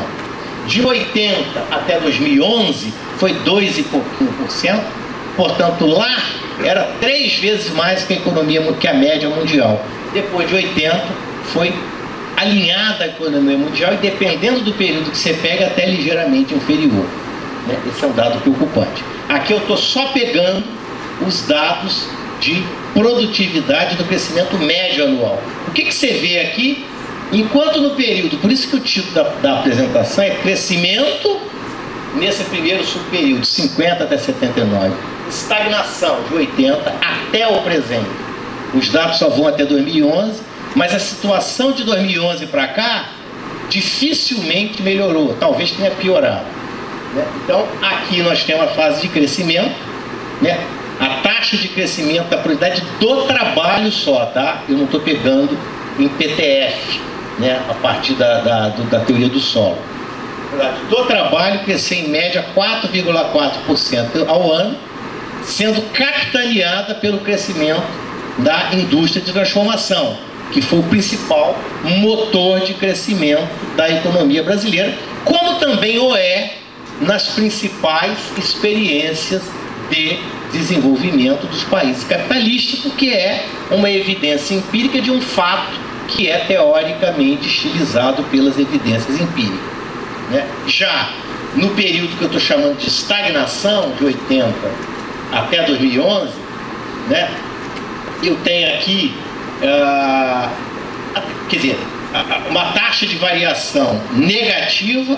De 80 até 2011 foi 2 e pouquinho por cento. Portanto, lá era 3 vezes mais que a média mundial. Depois de 80 foi alinhada a economia mundial e, dependendo do período que você pega, até ligeiramente inferior. Né? Esse é um dado preocupante. Aqui eu estou só pegando os dados de produtividade do crescimento médio anual. O que você vê aqui? Enquanto no período, por isso que o título da apresentação é crescimento nesse primeiro subperíodo, 50 até 79, estagnação de 80 até o presente. Os dados só vão até 2011, mas a situação de 2011 para cá dificilmente melhorou, talvez tenha piorado, né? Então, aqui nós temos a fase de crescimento, né? A taxa de crescimento da produtividade do trabalho só, tá? Eu não estou pegando em PTF, né? A partir da teoria do solo. Do trabalho cresceu em média 4,4% ao ano, sendo capitaneada pelo crescimento da indústria de transformação, que foi o principal motor de crescimento da economia brasileira, como também o é nas principais experiências de desenvolvimento dos países capitalistas, porque é uma evidência empírica de um fato que é teoricamente estilizado pelas evidências empíricas, né? Já no período que eu estou chamando de estagnação, de 80 até 2011, né, eu tenho aqui, quer dizer, uma taxa de variação negativa,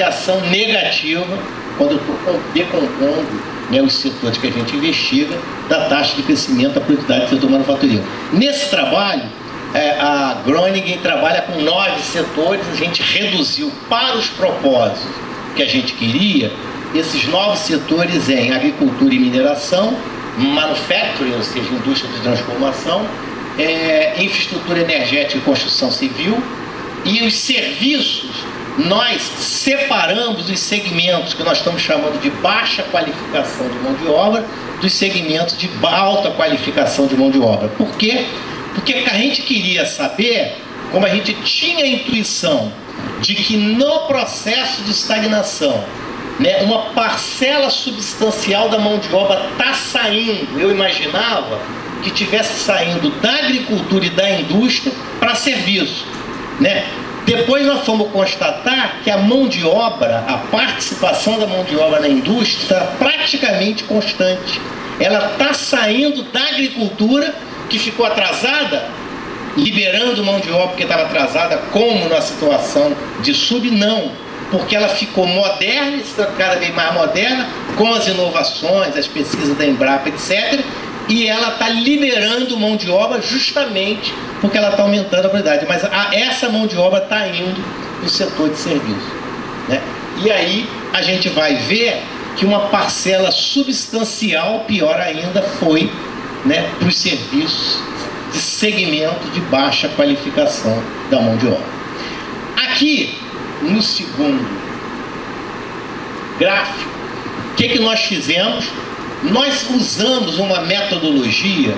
quando eu estou decompondo, né, os setores que a gente investiga, da taxa de crescimento da produtividade do setor manufaturil. Nesse trabalho, a Groningen trabalha com 9 setores, a gente reduziu para os propósitos que a gente queria, esses 9 setores em agricultura e mineração, manufacturing, ou seja, indústria de transformação, infraestrutura energética e construção civil, e os serviços. Nós separamos os segmentos que nós estamos chamando de baixa qualificação de mão de obra dos segmentos de alta qualificação de mão de obra. Por quê? Porque a gente queria saber, como a gente tinha a intuição de que no processo de estagnação, né, uma parcela substancial da mão de obra está saindo, eu imaginava que estivesse saindo da agricultura e da indústria para serviço, né? Depois nós fomos constatar que a mão de obra, a participação da mão de obra na indústria está praticamente constante. Ela está saindo da agricultura, que ficou atrasada, liberando mão de obra que estava atrasada, como na situação de sub, não. Porque ela ficou moderna, cada vez mais moderna, com as inovações, as pesquisas da Embrapa, etc., e ela está liberando mão de obra justamente porque ela está aumentando a qualidade. Mas essa mão de obra está indo para o setor de serviço, né? E aí a gente vai ver que uma parcela substancial, pior ainda, foi, né, para os serviços de segmento de baixa qualificação da mão de obra. Aqui, no segundo gráfico, o que nós fizemos? Nós usamos uma metodologia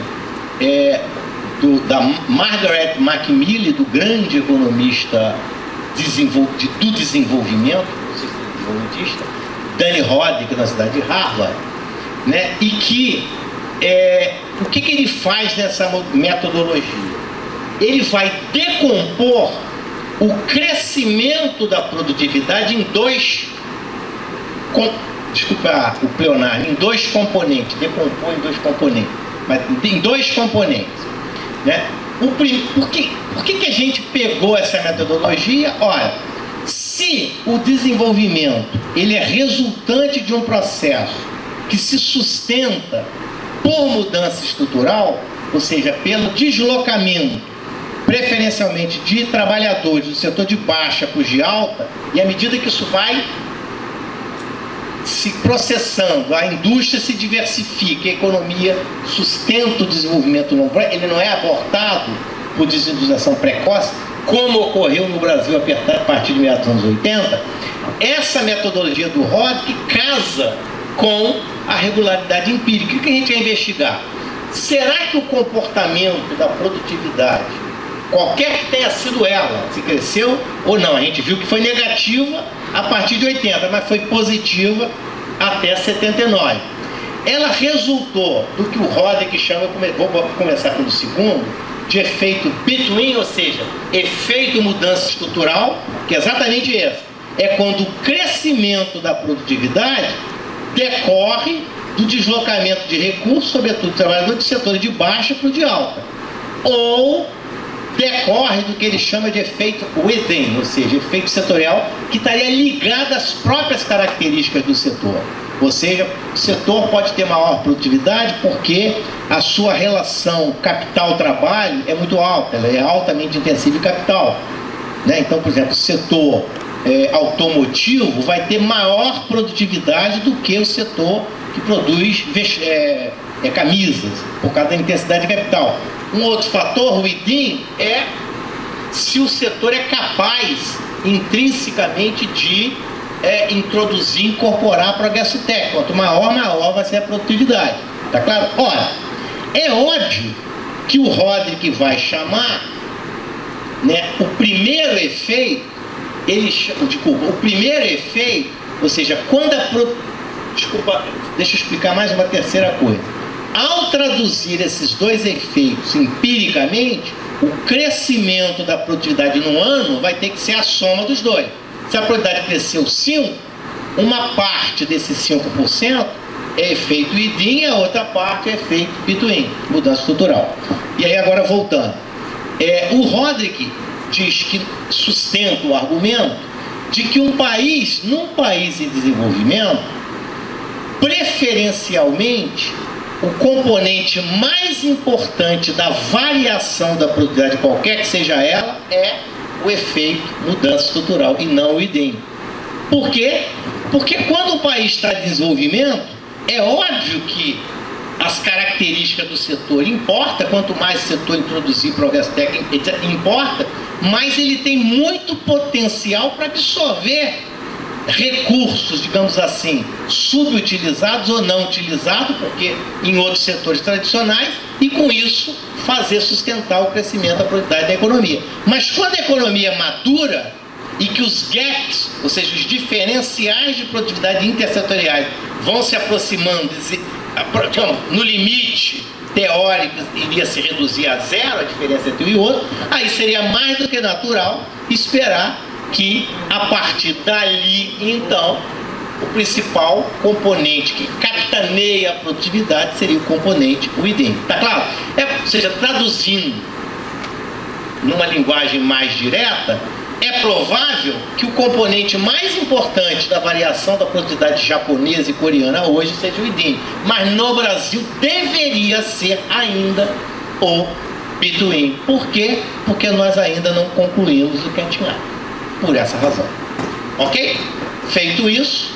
da Margaret Macmillan, do grande economista do desenvolvimento, Danny Roddick, na cidade de Harvard, né? E que o que ele faz nessa metodologia? Ele vai decompor o crescimento da produtividade em dois componentes, decompor em dois componentes, mas em dois componentes, né? Por que a gente pegou essa metodologia? Olha, se o desenvolvimento ele é resultante de um processo que se sustenta por mudança estrutural, ou seja, pelo deslocamento, preferencialmente de trabalhadores do setor de baixa para o de alta, e à medida que isso vai se processando, a indústria se diversifica, a economia sustenta o desenvolvimento longo prazo, ele não é abortado por desindustrialização precoce, como ocorreu no Brasil a partir de meados dos anos 80, essa metodologia do Roddick casa com a regularidade empírica. O que a gente quer investigar? Será que o comportamento da produtividade, qualquer que tenha sido ela, se cresceu ou não? A gente viu que foi negativa a partir de 80, mas foi positiva até 79. Ela resultou do que o Roddick chama, vou começar pelo segundo, de efeito between, ou seja, efeito mudança estrutural, que é exatamente esse. É quando o crescimento da produtividade decorre do deslocamento de recursos, sobretudo trabalhadores do setor de baixa para o de alta. Ou decorre do que ele chama de efeito within, ou seja, efeito setorial, que estaria ligado às próprias características do setor. Ou seja, o setor pode ter maior produtividade porque a sua relação capital-trabalho é muito alta, ela é altamente intensiva em capital, né? Então, por exemplo, o setor automotivo vai ter maior produtividade do que o setor que produz camisas, por causa da intensidade de capital. Um outro fator, o within, é se o setor é capaz intrinsecamente de introduzir, incorporar progresso técnico. Quanto maior vai ser a produtividade. Tá claro? Ora, é óbvio que o Rodrik vai chamar, né, o primeiro efeito, o primeiro efeito, ou seja, quando deixa eu explicar mais uma terceira coisa. Ao traduzir esses dois efeitos empiricamente, o crescimento da produtividade no ano vai ter que ser a soma dos dois. Se a produtividade cresceu 5, uma parte desses 5% é efeito within e a outra parte é efeito between, mudança estrutural. E aí agora voltando. O Rodrik diz que sustenta o argumento de que num país em desenvolvimento, preferencialmente, o componente mais importante da variação da produtividade, qualquer que seja ela, é o efeito mudança estrutural e não o within. Por quê? Porque quando o país está em desenvolvimento, é óbvio que as características do setor importa, quanto mais o setor introduzir progresso técnico, importa, mas ele tem muito potencial para absorver recursos, digamos assim, subutilizados ou não utilizados, porque em outros setores tradicionais, e com isso fazer sustentar o crescimento da produtividade da economia. Mas quando a economia matura e que os gaps, ou seja, os diferenciais de produtividade intersetoriais vão se aproximando, no limite teórico iria se reduzir a zero a diferença entre um e outro, aí seria mais do que natural esperar que a partir dali, então, o principal componente que capitaneia a produtividade seria o componente within. Tá claro? Ou seja, traduzindo numa linguagem mais direta, é provável que o componente mais importante da variação da produtividade japonesa e coreana hoje seja o within. Mas no Brasil deveria ser ainda o between. Por quê? Porque nós ainda não concluímos o Kentian. Por essa razão. Ok? Feito isso,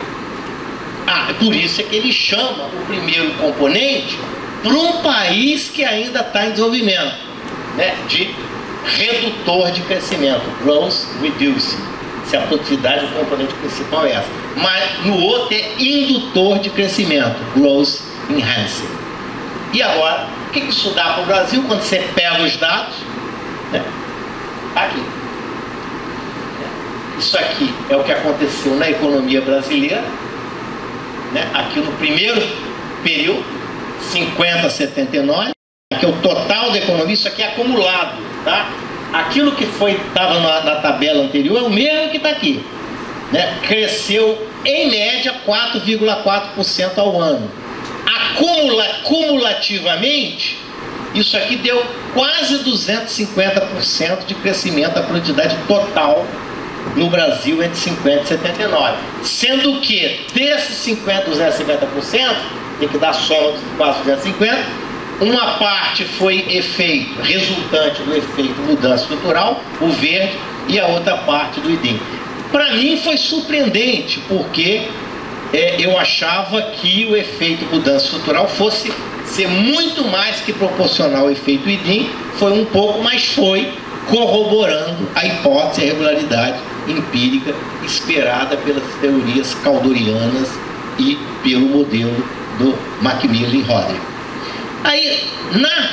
por isso é que ele chama o primeiro componente para um país que ainda está em desenvolvimento, né, de redutor de crescimento, growth reducing. Se a produtividade, o componente principal é essa. Mas no outro é indutor de crescimento, growth enhancing. E agora, o que isso dá para o Brasil quando você pega os dados? Né? Aqui. Isso aqui é o que aconteceu na economia brasileira, né? Aqui no primeiro período, 50 a 79, aqui é o total da economia, isso aqui é acumulado, tá? Aquilo que estava na tabela anterior é o mesmo que está aqui, né? Cresceu em média 4,4% ao ano. Cumulativamente, isso aqui deu quase 250% de crescimento da produtividade total no Brasil entre 50 e 79. Sendo que desses 250%, tem que dar soma dos quase 250, uma parte foi efeito, resultante do efeito mudança estrutural, o verde, e a outra parte do within. Para mim foi surpreendente, porque eu achava que o efeito mudança estrutural fosse ser muito mais que proporcional ao efeito within, foi um pouco, mas foi corroborando a hipótese, a regularidade empírica esperada pelas teorias caldorianas e pelo modelo do Macmillan e Rodrik. Aí, na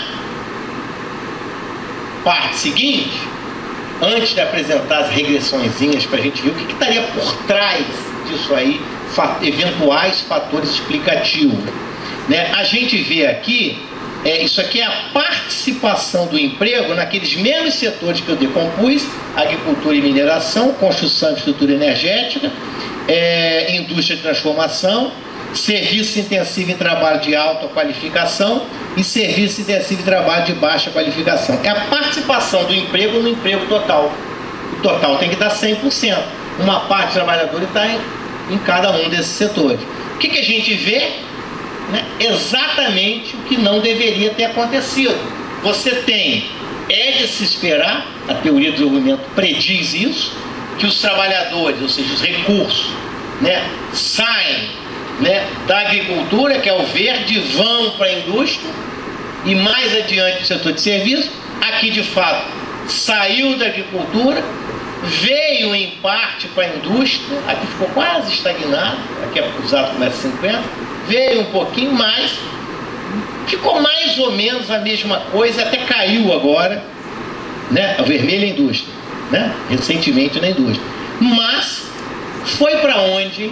parte seguinte, antes de apresentar as regressõezinhas para a gente ver o que estaria por trás disso aí, eventuais fatores explicativos, né? A gente vê aqui, isso aqui é a participação do emprego naqueles mesmos setores que eu decompus: agricultura e mineração, construção e infraestrutura energética, indústria de transformação, serviço intensivo em trabalho de alta qualificação, e serviço intensivo de trabalho de baixa qualificação. É a participação do emprego no emprego total. O total tem que dar 100%. Uma parte trabalhadora está em cada um desses setores. O que a gente vê? Né? Exatamente o que não deveria ter acontecido. Você tem, é de se esperar, a teoria do desenvolvimento prediz isso, que os trabalhadores, ou seja, os recursos, né, saem, né, da agricultura, que é o verde, vão para a indústria e mais adiante o setor de serviço. Aqui de fato saiu da agricultura, veio em parte para a indústria, aqui ficou quase estagnado, aqui é usado como S50, veio um pouquinho mais, ficou mais ou menos a mesma coisa, até caiu agora, né, a vermelha indústria, né, recentemente na indústria, mas foi para onde?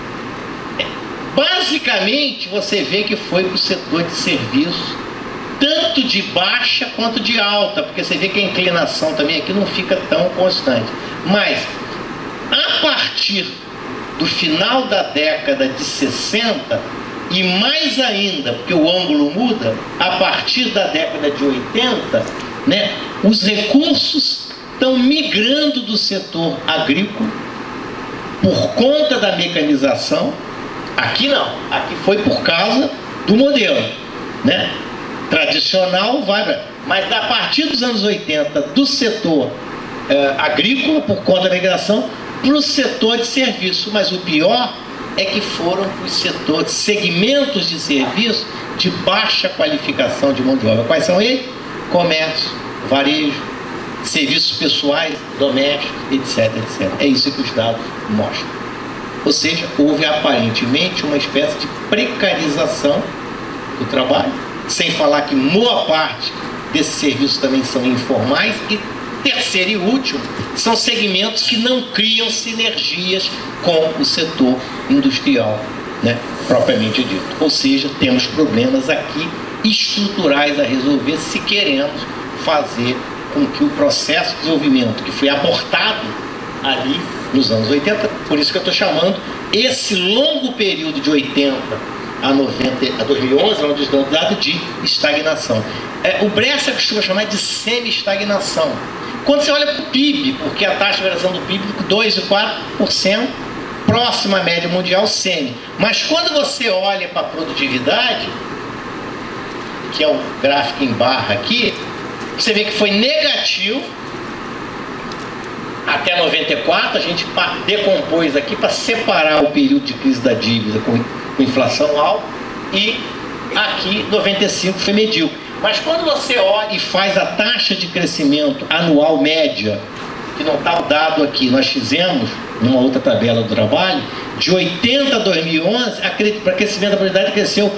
Basicamente você vê que foi para o setor de serviço, tanto de baixa quanto de alta, porque você vê que a inclinação também aqui não fica tão constante. Mas a partir do final da década de 60 e mais ainda, porque o ângulo muda, a partir da década de 80, né, os recursos estão migrando do setor agrícola por conta da mecanização. Aqui não, aqui foi por causa do modelo, né? Tradicional, mas a partir dos anos 80, do setor agrícola, por conta da migração, para o setor de serviço. Mas o pior é que foram para os setores, segmentos de serviço de baixa qualificação de mão de obra. Quais são eles? Comércio, varejo, serviços pessoais, domésticos, etc, etc. É isso que os dados mostram. Ou seja, houve aparentemente uma espécie de precarização do trabalho, sem falar que boa parte desses serviços também são informais, e terceiro e último, são segmentos que não criam sinergias com o setor industrial, né, propriamente dito. Ou seja, temos problemas aqui estruturais a resolver se queremos fazer com que o processo de desenvolvimento que foi abortado ali nos anos 80, por isso que eu estou chamando esse longo período de 80 a 2011, onde estamos dado de estagnação. O Bresser costuma chamar de semi-estagnação. Quando você olha para o PIB, porque a taxa de variação do PIB é 2,4%, próxima à média mundial, semi. Mas quando você olha para a produtividade, que é o gráfico em barra aqui, você vê que foi negativo até 94, a gente decompôs aqui para separar o período de crise da dívida com inflação alta, e aqui 95 foi medíocre. Mas quando você olha e faz a taxa de crescimento anual média, que não está o dado aqui, nós fizemos numa outra tabela do trabalho, de 80 a 2011, para crescimento da produtividade cresceu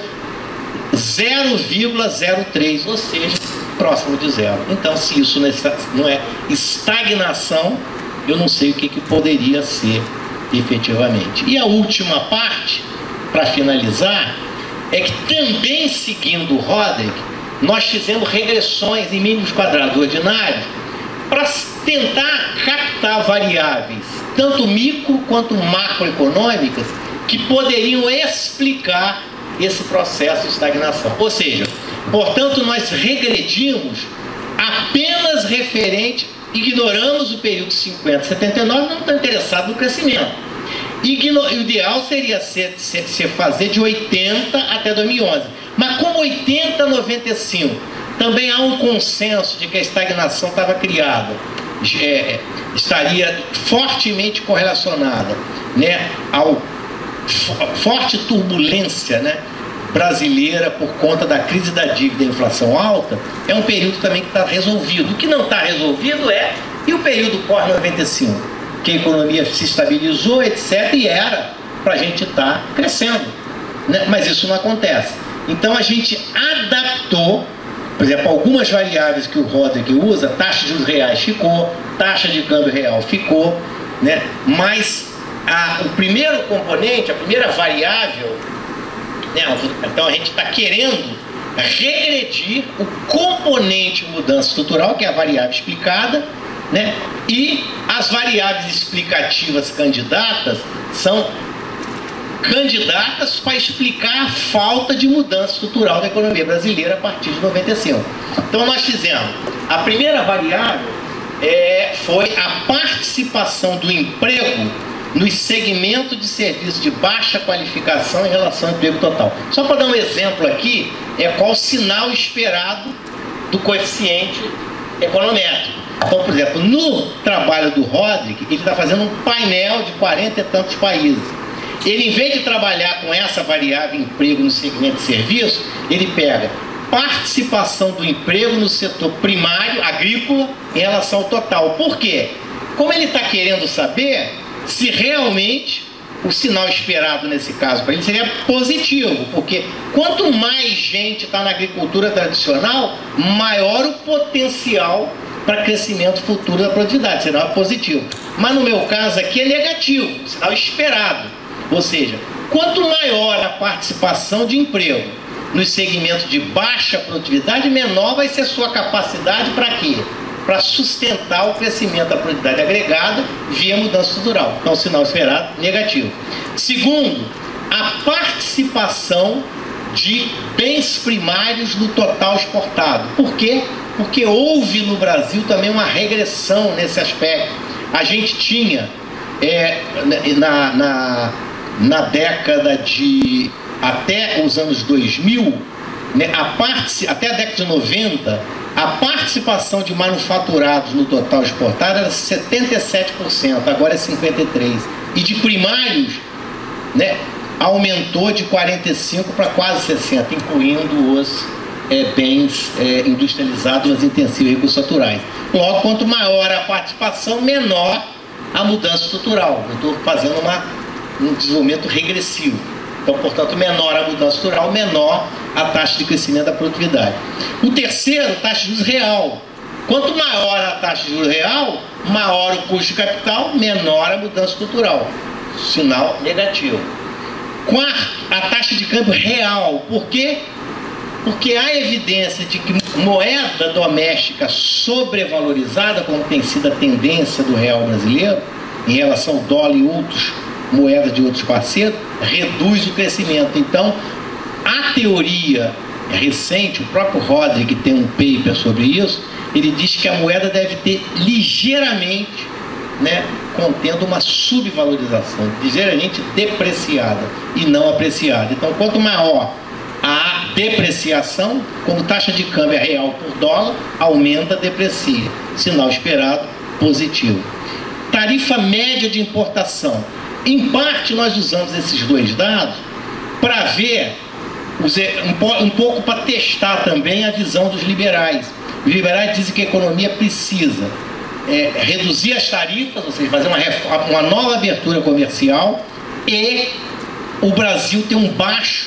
0,03, ou seja, próximo de zero. Então, se isso não é estagnação, eu não sei o que poderia ser efetivamente. E a última parte, para finalizar, é que também seguindo o Roderick, nós fizemos regressões em mínimos quadrados ordinários para tentar captar variáveis, tanto micro quanto macroeconômicas, que poderiam explicar esse processo de estagnação. Ou seja, portanto, nós regredimos apenas referente, ignoramos o período 50-79, não está interessado no crescimento. O ideal seria fazer de 80 até 2011. Mas como 80 a 95, também há um consenso de que a estagnação estava criada, estaria fortemente correlacionada, né, ao forte turbulência, né, brasileira por conta da crise da dívida e da inflação alta. É um período também que está resolvido. O que não está resolvido e o período pós-95, que a economia se estabilizou, etc., e era para a gente estar crescendo, né? Mas isso não acontece. Então a gente adaptou, por exemplo, algumas variáveis que o Roderick usa, taxa de juros reais ficou, taxa de câmbio real ficou, né? Mas o primeiro componente, a primeira variável, né? Então a gente está querendo regredir o componente mudança estrutural, que é a variável explicada, né? E as variáveis explicativas candidatas são candidatas para explicar a falta de mudança estrutural da economia brasileira a partir de 95. Então nós fizemos, a primeira variável foi a participação do emprego nos segmentos de serviços de baixa qualificação em relação ao emprego total. Só para dar um exemplo aqui, qual o sinal esperado do coeficiente econométrico. Então, por exemplo, no trabalho do Roderick, ele está fazendo um painel de 40 e tantos países. Ele, em vez de trabalhar com essa variável emprego no segmento de serviço, ele pega participação do emprego no setor primário, agrícola, em relação ao total. Por quê? Como ele está querendo saber se realmente o sinal esperado nesse caso para ele seria positivo, porque quanto mais gente está na agricultura tradicional, maior o potencial para crescimento futuro da produtividade, sinal positivo. Mas no meu caso aqui é negativo, sinal esperado. Ou seja, quanto maior a participação de emprego nos segmentos de baixa produtividade, menor vai ser a sua capacidade para quê? Para sustentar o crescimento da produtividade agregada via mudança estrutural. Então, sinal esperado, negativo. Segundo, a participação de bens primários no total exportado. Por quê? Porque houve no Brasil também uma regressão nesse aspecto. A gente tinha, na década de... até os anos 2000, né, até a década de 90, a participação de manufaturados no total exportado era 77%, agora é 53%. E de primários, né, aumentou de 45% para quase 60%, incluindo os bens industrializados, mas intensivos e recursos naturais. Logo, quanto maior a participação, menor a mudança estrutural. Eu estou fazendo um desenvolvimento regressivo. Então, portanto, menor a mudança estrutural, menor a taxa de crescimento da produtividade. O terceiro, taxa de juros real. Quanto maior a taxa de juros real, maior o custo de capital, menor a mudança estrutural. Sinal negativo. Quarto, a taxa de câmbio real. Por quê? Porque há evidência de que moeda doméstica sobrevalorizada, como tem sido a tendência do real brasileiro, em relação ao dólar e outras moedas de outros parceiros, reduz o crescimento. Então, a teoria recente, o próprio Roderick tem um paper sobre isso, ele diz que a moeda deve ter ligeiramente, né, contendo uma subvalorização, ligeiramente depreciada e não apreciada. Então, quanto maior a depreciação, como taxa de câmbio é real por dólar, aumenta, deprecia. Sinal esperado, positivo. Tarifa média de importação. Em parte, nós usamos esses dois dados para ver, um pouco para testar também a visão dos liberais. Os liberais dizem que a economia precisa reduzir as tarifas, ou seja, fazer uma nova abertura comercial, e o Brasil tem um baixo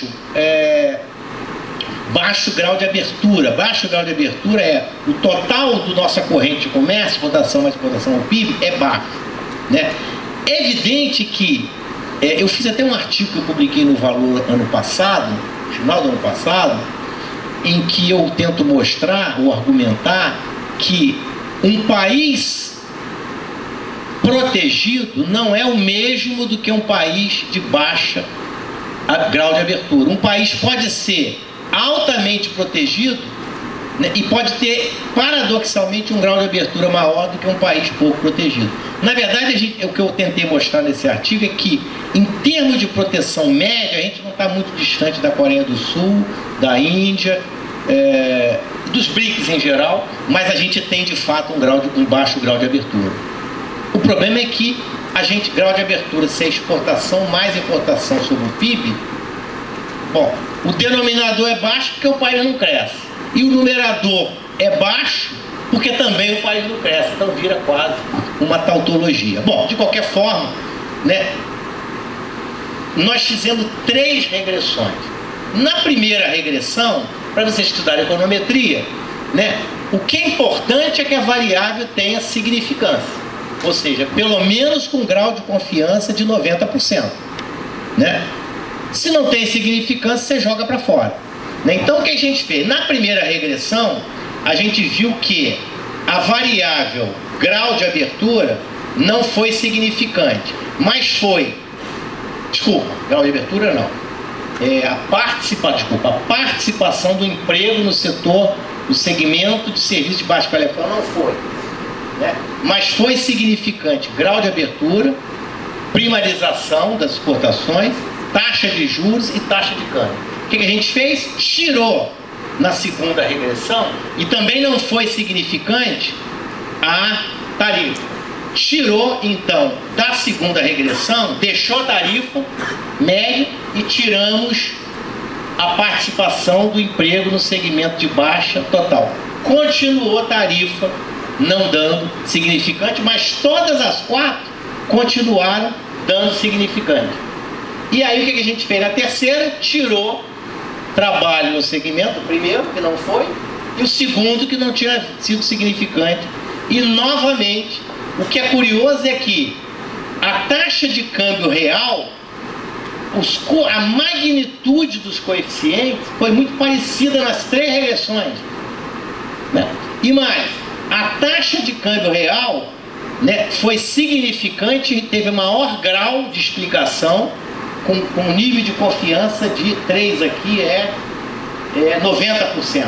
grau de abertura. Baixo grau de abertura o total do nossa corrente de comércio, exportação mais exportação ao PIB, é baixo, né? É evidente que, eu fiz até um artigo que eu publiquei no Valor ano passado, no final do ano passado, em que eu tento mostrar ou argumentar que um país protegido não é o mesmo do que um país de baixa grau de abertura. Um país pode ser altamente protegido, né, e pode ter, paradoxalmente, um grau de abertura maior do que um país pouco protegido. Na verdade, o que eu tentei mostrar nesse artigo é que, em termos de proteção média, a gente não está muito distante da Coreia do Sul, da Índia, dos BRICS em geral, mas a gente tem, de fato, um baixo grau de abertura. O problema é que grau de abertura, se é exportação mais importação sobre o PIB, bom, o denominador é baixo porque o país não cresce. E o numerador é baixo porque também o país não cresce. Então vira quase uma tautologia. Bom, de qualquer forma, né, nós fizemos 3 regressões. Na primeira regressão, para vocês estudarem econometria, né, o que é importante é que a variável tenha significância. Ou seja, pelo menos com grau de confiança de 90%. Né? Se não tem significância, você joga para fora. Então, o que a gente fez? Na primeira regressão, a gente viu que a variável grau de abertura não foi significante, mas foi Desculpa, grau de abertura não. A participação do emprego no setor, no segmento de serviço de baixa qualificação não foi, né? Mas foi significante grau de abertura, primarização das exportações, taxa de juros e taxa de câmbio. O que a gente fez? Tirou na segunda regressão, e também não foi significante a tarifa. Tirou, então, da segunda regressão, deixou a tarifa média e tiramos a participação do emprego no segmento de baixa total. Continuou a tarifa não dando significante, mas todas as 4 continuaram dando significante. E aí o que a gente fez? Na terceira, tirou trabalho no segmento, o primeiro, que não foi, e o segundo, que não tinha sido significante. E, novamente, o que é curioso é que a taxa de câmbio real, a magnitude dos coeficientes foi muito parecida nas 3 regressões, né? E mais, a taxa de câmbio real, né, foi significante e teve maior grau de explicação, com um nível de confiança de 3 aqui é 90%.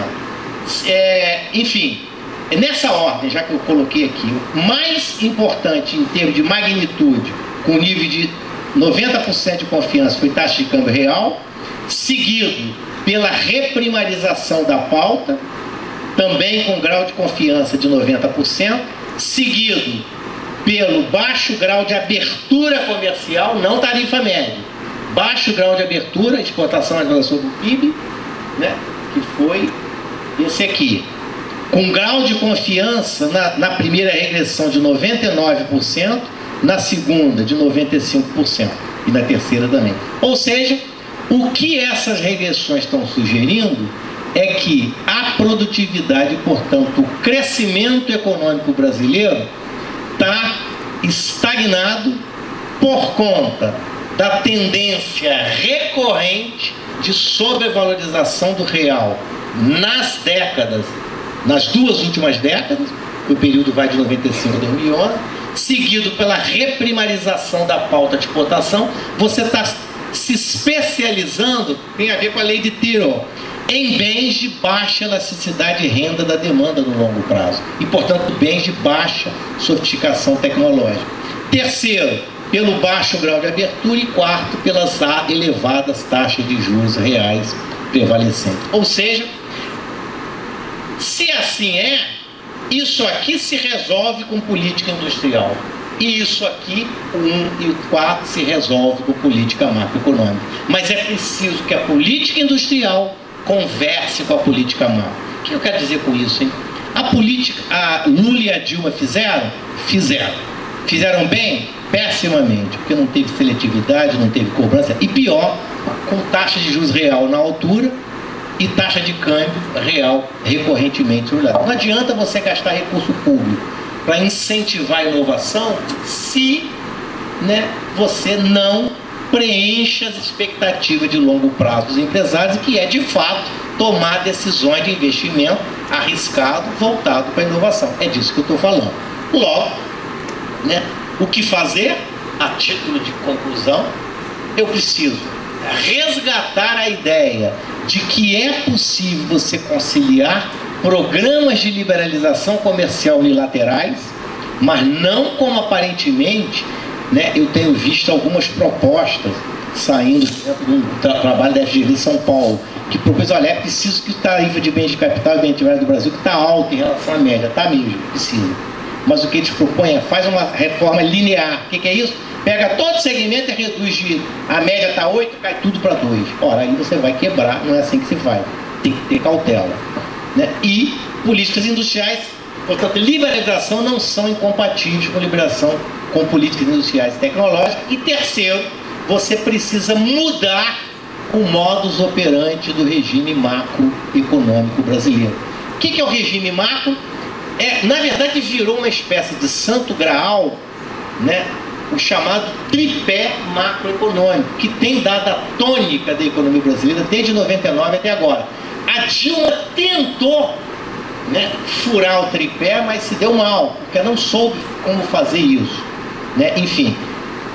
Enfim, nessa ordem, já que eu coloquei aqui, o mais importante em termos de magnitude, com nível de 90% de confiança, foi taxa de câmbio real, seguido pela reprimarização da pauta, também com grau de confiança de 90%, seguido pelo baixo grau de abertura comercial, não tarifa média, baixo grau de abertura, exportação em relação do PIB, né, que foi esse aqui, com grau de confiança na primeira regressão de 99%, na segunda de 95% e na terceira também. Ou seja, o que essas regressões estão sugerindo é que a produtividade, portanto, o crescimento econômico brasileiro está estagnado por conta da tendência recorrente de sobrevalorização do real nas 2 últimas décadas, o período vai de 95 a 2011, seguido pela reprimarização da pauta de exportação. Você está se especializando, tem a ver com a lei de Tiro, em bens de baixa elasticidade de renda da demanda no longo prazo e, portanto, bens de baixa sofisticação tecnológica. Terceiro, pelo baixo grau de abertura, e quarto, pelas elevadas taxas de juros reais prevalecentes. Ou seja, se assim é, isso aqui se resolve com política industrial. E isso aqui, o 1 e o 4, se resolve com política macroeconômica. Mas é preciso que a política industrial converse com a política macro. O que eu quero dizer com isso, hein? A Lula e a Dilma fizeram? Fizeram. Fizeram bem? Pessimamente, porque não teve seletividade, não teve cobrança. E pior, com taxa de juros real na altura e taxa de câmbio real recorrentemente. Não adianta você gastar recurso público para incentivar a inovação se, né, você não preenche as expectativas de longo prazo dos empresários, que é, de fato, tomar decisões de investimento arriscado, voltado para a inovação. É disso que eu estou falando. Logo, né, o que fazer? A título de conclusão, eu preciso resgatar a ideia de que é possível você conciliar programas de liberalização comercial unilaterais, mas não como aparentemente, né, eu tenho visto algumas propostas saindo dentro de um trabalho da FGV em São Paulo, que propôs, olha, é preciso que a tarifa de bens de capital e bens de do Brasil, que está alta em relação à média, está mesmo, precisa. Mas o que eles propõem é, faz uma reforma linear. O que é isso? Pega todo o segmento e reduz a média está 8, cai tudo para 2. Ora, aí você vai quebrar, não é assim que se faz. Tem que ter cautela, né? E políticas industriais, portanto, liberalização não são incompatíveis com liberação, com políticas industriais e tecnológicas. E terceiro, você precisa mudar o modus operandi do regime macroeconômico brasileiro. O que é o regime macro? Na verdade, virou uma espécie de santo graal, né, o chamado tripé macroeconômico, que tem dado a tônica da economia brasileira desde 99 até agora. A Dilma tentou, né, furar o tripé, mas se deu mal, porque não soube como fazer isso, né? Enfim,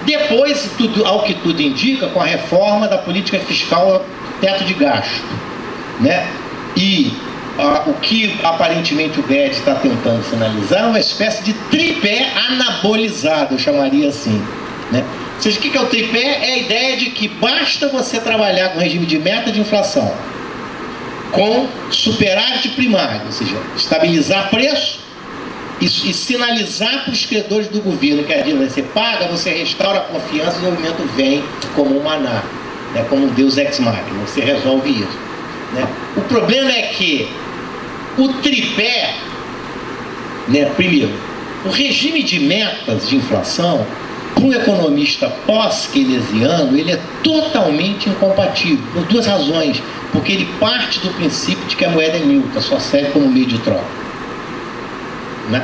Depois, ao que tudo indica, com a reforma da política fiscal, teto de gasto, né? E o que aparentemente o Guedes está tentando sinalizar é uma espécie de tripé anabolizado, eu chamaria assim, né? Ou seja, o que é o tripé? É a ideia de que basta você trabalhar com regime de meta de inflação, com superávit primário, ou seja, estabilizar preço e sinalizar para os credores do governo que a dívida você paga, você restaura a confiança e o movimento vem como um maná, né? Como um deus ex machina, você resolve isso, né? O problema é que o tripé, né, primeiro, o regime de metas de inflação, para um economista pós-keynesiano, ele é totalmente incompatível, por duas razões. Porque ele parte do princípio de que a moeda é neutra, só serve como meio de troca, né?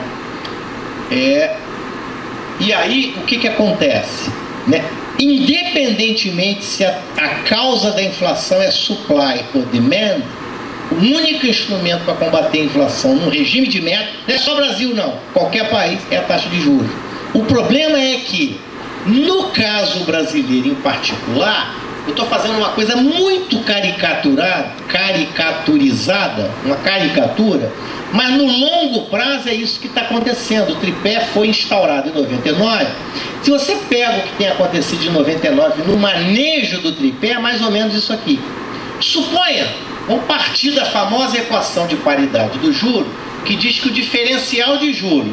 E aí, o que acontece, né? Independentemente se a causa da inflação é supply ou demand, o único instrumento para combater a inflação no regime de meta, não é só Brasil não, qualquer país, é a taxa de juros. O problema é que, no caso brasileiro em particular, eu estou fazendo uma coisa muito caricaturizada, uma caricatura, mas no longo prazo é isso que está acontecendo. O tripé foi instaurado em 99. Se você pega o que tem acontecido em 99 no manejo do tripé, é mais ou menos isso aqui. Suponha, vamos partir da famosa equação de paridade do juro, que diz que o diferencial de juros,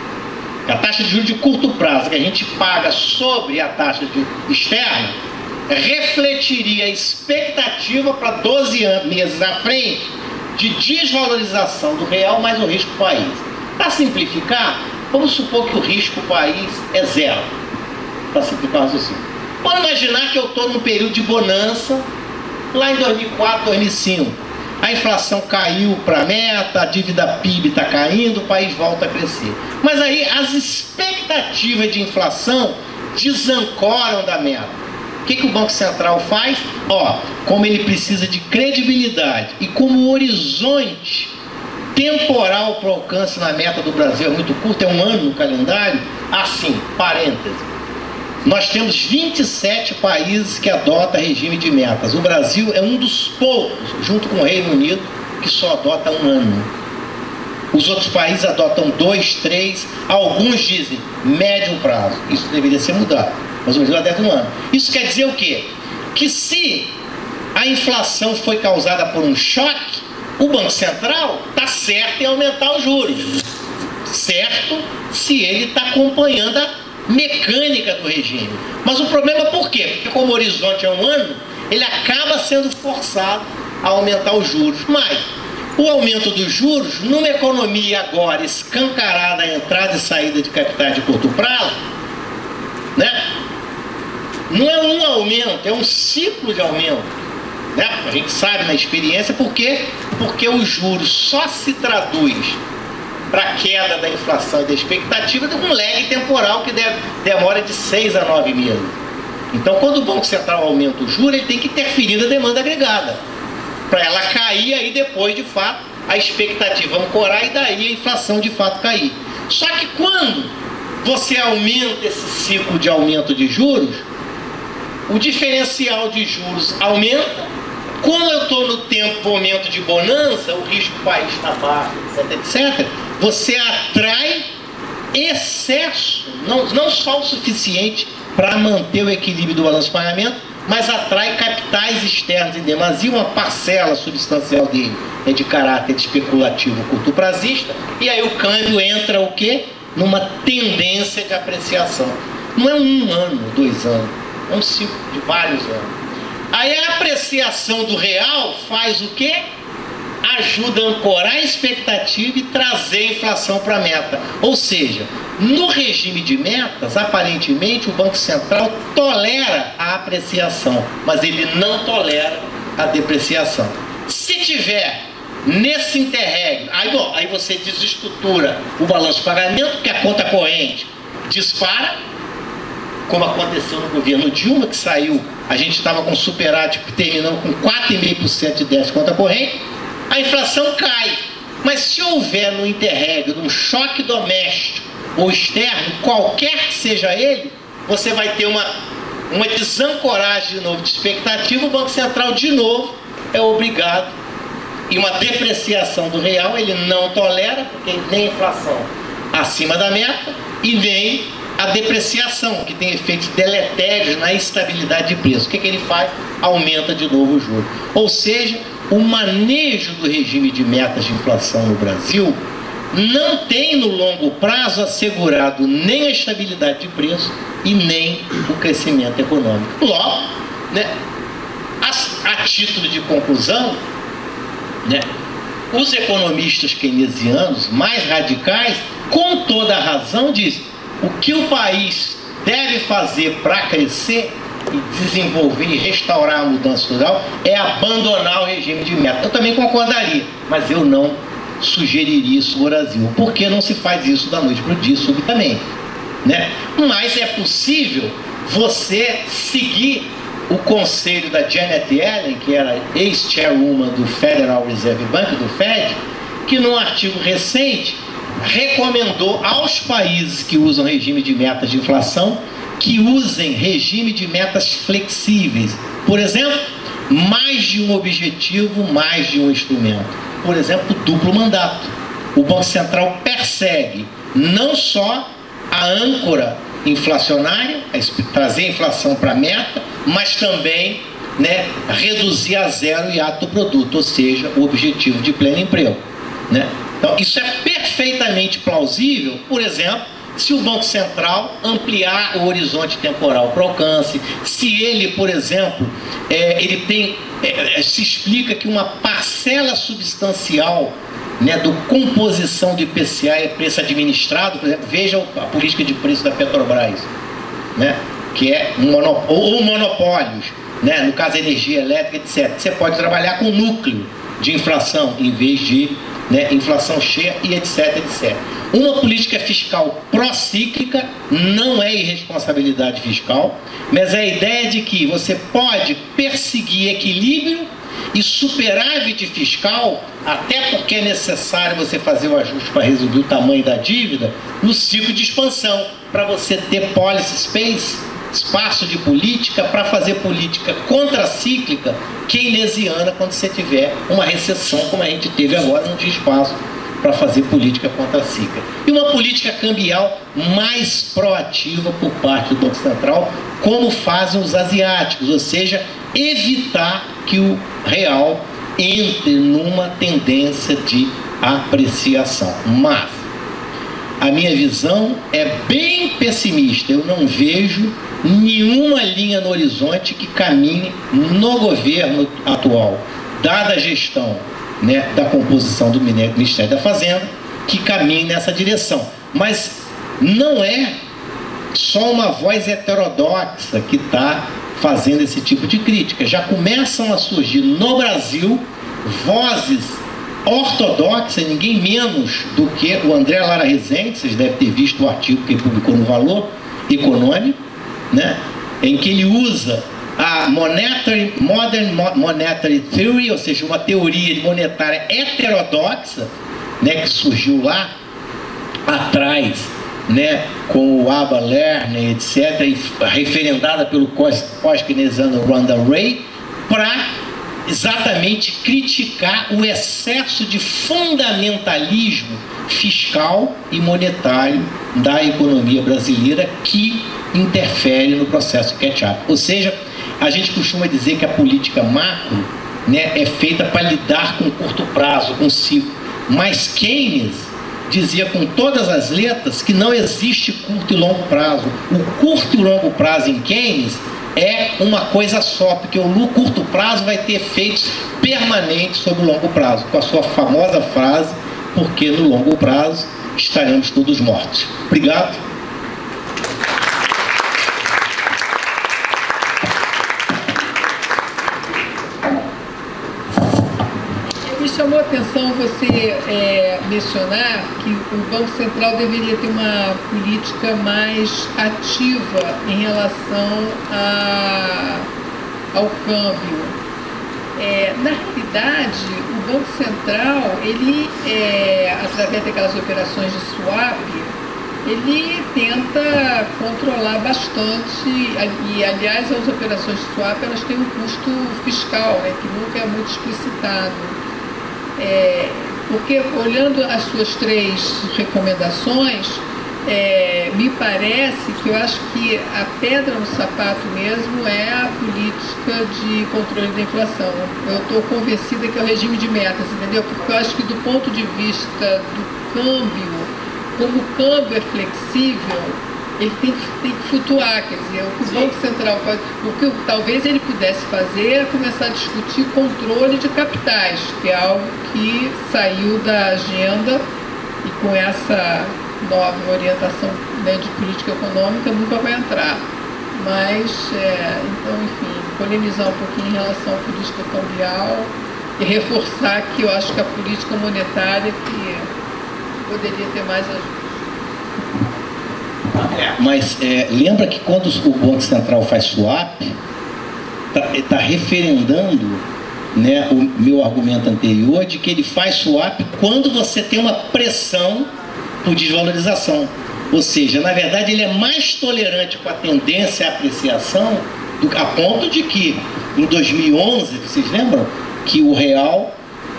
a taxa de juros de curto prazo que a gente paga sobre a taxa externa, refletiria a expectativa para 12 meses à frente de desvalorização do real mais o risco do país. Para simplificar, vamos supor que o risco do país é zero. Para simplificar o raciocínio. Vamos imaginar que eu estou num período de bonança, lá em 2004, 2005. A inflação caiu para a meta, a dívida PIB está caindo, o país volta a crescer. Mas aí as expectativas de inflação desancoram da meta. O que o Banco Central faz? Como ele precisa de credibilidade e como o horizonte temporal para o alcance na meta do Brasil é muito curto, é um ano no calendário, assim, parêntese, nós temos 27 países que adotam regime de metas. O Brasil é um dos poucos, junto com o Reino Unido, que só adota um ano. Os outros países adotam 2, 3, alguns dizem médio prazo. Isso deveria ser mudado, mas o Brasil adota um ano. Isso quer dizer o quê? Que se a inflação foi causada por um choque, o Banco Central está certo em aumentar os juros. Certo se ele está acompanhando a mecânica do regime. Mas o problema é por quê? Porque como o horizonte é um ano, ele acaba sendo forçado a aumentar os juros. Mas o aumento dos juros, numa economia agora escancarada a entrada e saída de capitais de curto prazo, né? Não é um aumento, é um ciclo de aumento, né? A gente sabe na experiência porque os juros só se traduz para a queda da inflação e da expectativa de um lag temporal que demora de 6 a 9 meses. Então, quando o Banco Central aumenta o juro, ele tem que interferir na demanda agregada, para ela cair aí depois, de fato, a expectativa ancorar e daí a inflação de fato cair. Só que quando você aumenta esse ciclo de aumento de juros, o diferencial de juros aumenta. Como eu estou no momento de bonança, o risco do país está baixo, etc., você atrai excesso, não só o suficiente para manter o equilíbrio do balanço de pagamento, mas atrai capitais externos em demasia, uma parcela substancial dele é de caráter especulativo curto-prazista, e aí o câmbio entra o quê? Numa tendência de apreciação. Não é um ano, 2 anos, é um ciclo de vários anos. Aí a apreciação do real faz o quê? Ajuda a ancorar a expectativa e trazer a inflação para a meta. Ou seja, no regime de metas, aparentemente o Banco Central tolera a apreciação, mas ele não tolera a depreciação. Se tiver nesse interregno, aí você desestrutura o balanço de pagamento, que a conta corrente dispara, como aconteceu no governo Dilma, que saiu, a gente estava com superávit terminando com 4,5% de déficit de conta corrente, a inflação cai. Mas se houver no interregno um choque doméstico ou externo, qualquer que seja ele, você vai ter uma desancoragem de novo de expectativa, o Banco Central de novo é obrigado, e uma depreciação do real ele não tolera, porque nem inflação acima da meta e nem a depreciação, que tem efeitos deletérios na estabilidade de preço. O que ele faz? Aumenta de novo o juro. Ou seja, o manejo do regime de metas de inflação no Brasil não tem no longo prazo assegurado nem a estabilidade de preço e nem o crescimento econômico. Logo, né, a título de conclusão, né, os economistas keynesianos mais radicais, com toda a razão, dizem: o que o país deve fazer para crescer e desenvolver e restaurar a mudança estrutural é abandonar o regime de meta. Eu também concordaria, mas eu não sugeriria isso no Brasil, porque não se faz isso da noite para o dia subitamente, né? Mas é possível você seguir o conselho da Janet Yellen, que era ex-chairwoman do Federal Reserve Bank, do Fed, que num artigo recente recomendou aos países que usam regime de metas de inflação que usem regime de metas flexíveis. Por exemplo, mais de um objetivo, mais de um instrumento. Por exemplo, duplo mandato. O Banco Central persegue não só a âncora inflacionária, trazer a inflação para a meta, mas também, né, reduzir a zero o hiato do produto, ou seja, o objetivo de pleno emprego, né? Então, isso é perfeitamente plausível, por exemplo, se o Banco Central ampliar o horizonte temporal para o alcance, se ele, por exemplo, se explica que uma parcela substancial, né, do composição de IPCA é preço administrado. Por exemplo, veja a política de preço da Petrobras, né, que é ou monopólios, né, no caso energia elétrica, etc. Você pode trabalhar com núcleo de inflação em vez de, né, inflação cheia e etc, etc. Uma política fiscal pró-cíclica não é irresponsabilidade fiscal, mas é a ideia de que você pode perseguir equilíbrio e superávit fiscal, até porque é necessário você fazer o ajuste para reduzir o tamanho da dívida no ciclo de expansão, para você ter policy space, espaço de política, para fazer política contracíclica keynesiana quando você tiver uma recessão, como a gente teve agora, não tinha espaço para fazer política contracíclica. E uma política cambial mais proativa por parte do Banco Central, como fazem os asiáticos, ou seja, evitar que o real entre numa tendência de apreciação. Mas a minha visão é bem pessimista. Eu não vejo nenhuma linha no horizonte que caminhe no governo atual, dada a gestão, né, da composição do Ministério da Fazenda, que caminhe nessa direção. Mas não é só uma voz heterodoxa que está fazendo esse tipo de crítica. Já começam a surgir no Brasil vozes ortodoxas, ninguém menos do que o André Lara Rezende. Vocês devem ter visto o artigo que ele publicou no Valor Econômico, né, em que ele usa a Modern Monetary Theory, ou seja, uma teoria monetária heterodoxa, né, que surgiu lá atrás, né, com o Abba Lerner, etc., e referendada pelo pós-keynesiano Ronald Ray, para exatamente criticar o excesso de fundamentalismo fiscal e monetário da economia brasileira que interfere no processo catch-up. Ou seja, a gente costuma dizer que a política macro, né, é feita para lidar com o curto prazo, com o ciclo. Mas Keynes dizia com todas as letras que não existe curto e longo prazo. O curto e longo prazo em Keynes é uma coisa só, porque o curto prazo vai ter efeitos permanentes sobre o longo prazo, com a sua famosa frase: porque no longo prazo estaremos todos mortos. Obrigado. Chamou a atenção você mencionar que o Banco Central deveria ter uma política mais ativa em relação ao câmbio. Na realidade, o Banco Central, ele, através daquelas operações de swap, ele tenta controlar bastante, e aliás as operações de swap elas têm um custo fiscal, né, que nunca é muito explicitado. Porque olhando as suas 3 recomendações, me parece que eu acho que a pedra no sapato mesmo é a política de controle da inflação. Eu estou convencida que é o regime de metas, entendeu? Porque eu acho que do ponto de vista do câmbio, como o câmbio é flexível, ele tem que flutuar, quer dizer, o que o Banco Central faz, o que talvez ele pudesse fazer é começar a discutir controle de capitais, que é algo que saiu da agenda e com essa nova orientação, né, de política econômica nunca vai entrar. Mas, então, enfim, polemizar um pouquinho em relação à política cambial e reforçar que eu acho que a política monetária que poderia ter mais ajuda. Mas lembra que quando o Banco Central faz swap, está referendando, né, o meu argumento anterior de que ele faz swap quando você tem uma pressão por desvalorização. Ou seja, na verdade ele é mais tolerante com a tendência à apreciação, a ponto de que em 2011, vocês lembram que o real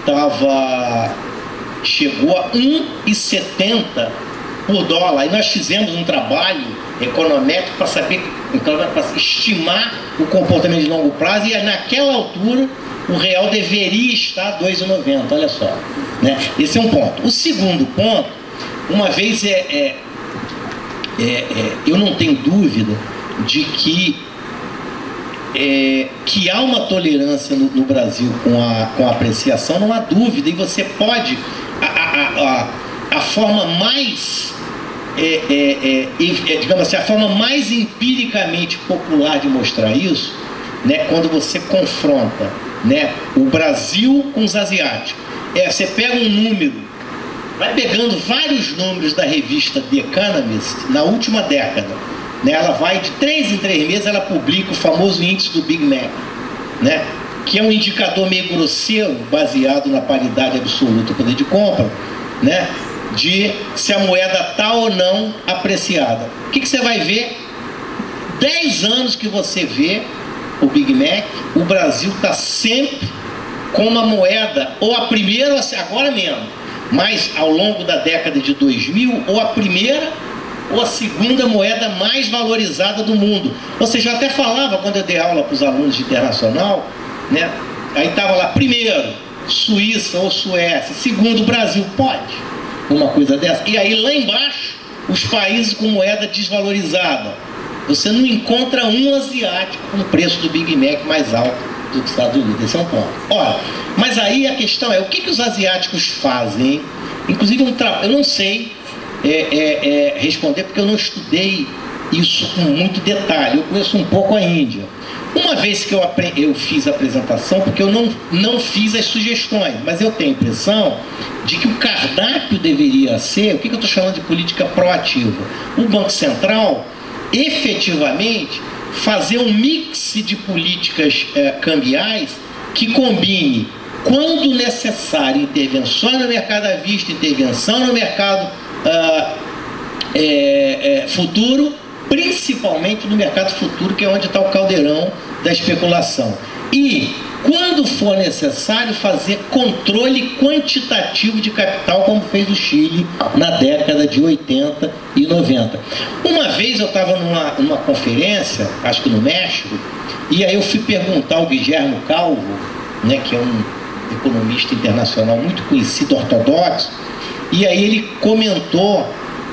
chegou a 1,70 por dólar. E nós fizemos um trabalho econométrico para saber, para estimar o comportamento de longo prazo, e naquela altura o real deveria estar 2,90. Olha só, né? Esse é um ponto. O segundo ponto, uma vez eu não tenho dúvida de que há uma tolerância no Brasil com a apreciação, não há dúvida, e você pode a forma mais digamos assim, a forma mais empiricamente popular de mostrar isso, né, quando você confronta, né, o Brasil com os asiáticos, você pega um número, vai pegando vários números da revista The Economist na última década, né, ela vai de 3 em 3 meses, ela publica o famoso índice do Big Mac, né, que é um indicador meio grosseiro, baseado na paridade absoluta do poder de compra, né, de se a moeda está ou não apreciada. O que você vai ver? 10 anos que você vê o Big Mac, o Brasil está sempre com uma moeda, ou a primeira, agora mesmo, mas ao longo da década de 2000, ou a primeira ou a segunda moeda mais valorizada do mundo. Ou seja, eu até falava quando eu dei aula para os alunos de internacional, né? Aí estava lá, primeiro, Suíça ou Suécia, segundo, Brasil, pode uma coisa dessa. E aí lá embaixo, os países com moeda desvalorizada. Você não encontra um asiático com o preço do Big Mac mais alto do que os Estados Unidos. Esse é um ponto. Olha, mas aí a questão é, o que os asiáticos fazem? Inclusive, eu não sei responder, porque eu não estudei isso com muito detalhe. Eu conheço um pouco a Índia. Uma vez que eu fiz a apresentação, porque eu não fiz as sugestões, mas eu tenho a impressão de que o cardápio deveria ser, o que eu estou chamando de política proativa? O Banco Central, efetivamente, fazer um mix de políticas cambiais que combine, quando necessário, intervenções no mercado à vista, intervenção no mercado futuro, principalmente no mercado futuro, que é onde está o caldeirão da especulação. E, quando for necessário, fazer controle quantitativo de capital, como fez o Chile na década de 80 e 90. Uma vez eu estava numa conferência, acho que no México, e aí eu fui perguntar ao Guilherme Calvo, né, que é um economista internacional muito conhecido, ortodoxo, e aí ele comentou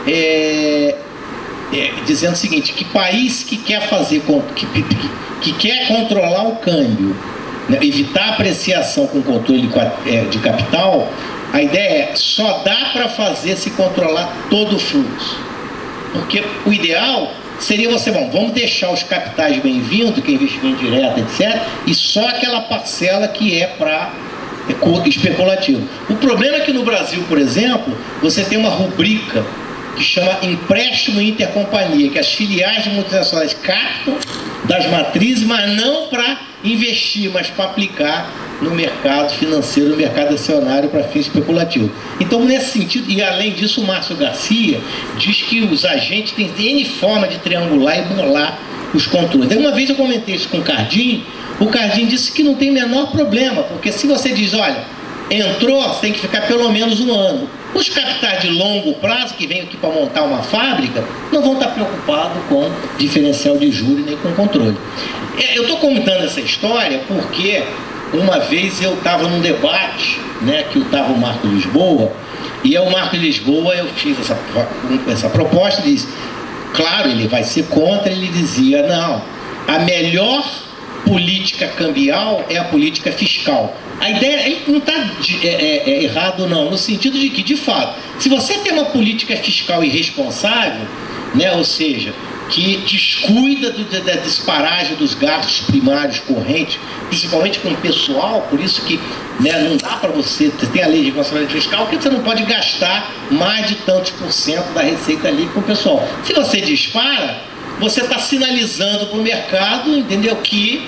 dizendo o seguinte, que país que quer fazer, que quer controlar o câmbio, né, evitar apreciação com controle de capital, a ideia é, só dá para fazer se controlar todo o fluxo. Porque o ideal seria você, vamos deixar os capitais bem-vindos, que é investimento direto, etc., e só aquela parcela que é para especulativo. O problema é que no Brasil, por exemplo, você tem uma rubrica que chama empréstimo intercompanhia, que as filiais de multinacionais captam das matrizes, mas não para investir, mas para aplicar no mercado financeiro, no mercado acionário para fins especulativos. Então, nesse sentido, e além disso, o Márcio Garcia diz que os agentes têm N forma de triangular e bolar os controles. Uma vez eu comentei isso com o Cardim disse que não tem o menor problema, porque se você diz, olha, entrou, você tem que ficar pelo menos um ano. Os capitais de longo prazo, que vêm aqui para montar uma fábrica, não vão estar preocupados com diferencial de juros nem com controle. Eu estou contando essa história porque uma vez eu estava num debate, né, que estava o Marco Lisboa, e o Marco Lisboa, eu fiz essa proposta, ele disse, claro, ele vai ser contra, ele dizia, não, a melhor política cambial é a política fiscal. A ideia, ele não está errado não, no sentido de que, de fato, se você tem uma política fiscal irresponsável, né, ou seja, que descuida da disparagem dos gastos primários correntes, principalmente com o pessoal, por isso que, né, não dá para você tem a lei de responsabilidade fiscal, porque você não pode gastar mais de tantos % da receita ali com o pessoal. Se você dispara, você está sinalizando para o mercado, entendeu, que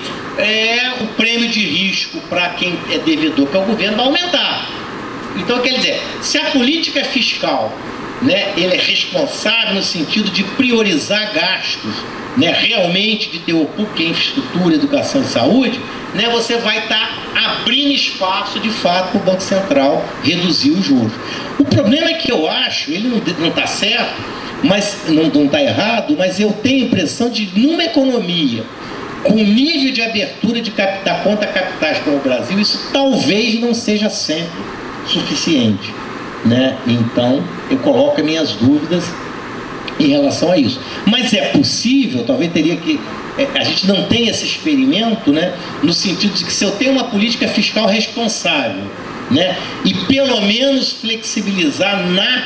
o prêmio de risco para quem é devedor, que é o governo, vai aumentar. Então, quer dizer, se a política fiscal, né, ele é responsável no sentido de priorizar gastos, né, realmente de ter o PUC, infraestrutura, educação e saúde, né, você vai estar abrindo espaço, de fato, para o Banco Central reduzir os juros. O problema é que eu acho, ele não está certo, mas não está errado, mas eu tenho a impressão de, numa economia com nível de abertura da conta capitais como o Brasil, isso talvez não seja sempre suficiente, né? Então eu coloco minhas dúvidas em relação a isso, mas é possível, talvez teria que a gente não tem esse experimento, né, no sentido de que se eu tenho uma política fiscal responsável, né, e pelo menos flexibilizar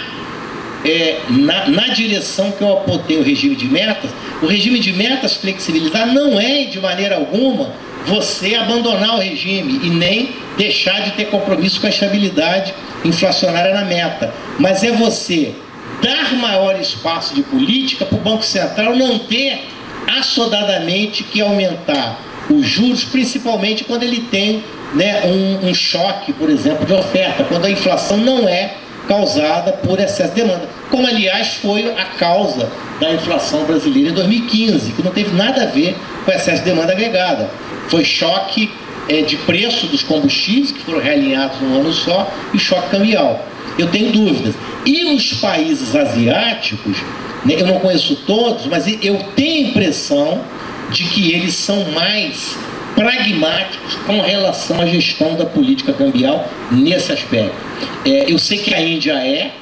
na direção que eu apontei o regime de metas, o regime de metas flexibilizar não é de maneira alguma você abandonar o regime e nem deixar de ter compromisso com a estabilidade inflacionária na meta, mas é você dar maior espaço de política para o Banco Central não ter assodadamente que aumentar os juros, principalmente quando ele tem, né, um choque, por exemplo, de oferta, quando a inflação não é causada por excesso de demanda, como aliás foi a causa da inflação brasileira em 2015, que não teve nada a ver com excesso de demanda agregada, foi choque de preço dos combustíveis que foram realinhados num ano só e choque cambial. Eu tenho dúvidas. E os países asiáticos, né, eu não conheço todos, mas eu tenho a impressão de que eles são mais pragmáticos com relação à gestão da política cambial nesse aspecto. Eu sei que a Índia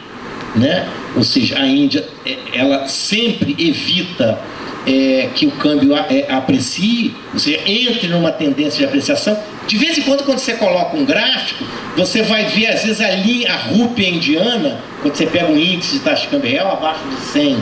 né, ou seja, a Índia ela sempre evita que o câmbio aprecie, ou seja, entre numa tendência de apreciação. De vez em quando você coloca um gráfico, você vai ver às vezes a rúpia indiana, quando você pega um índice de taxa de câmbio real abaixo de 100,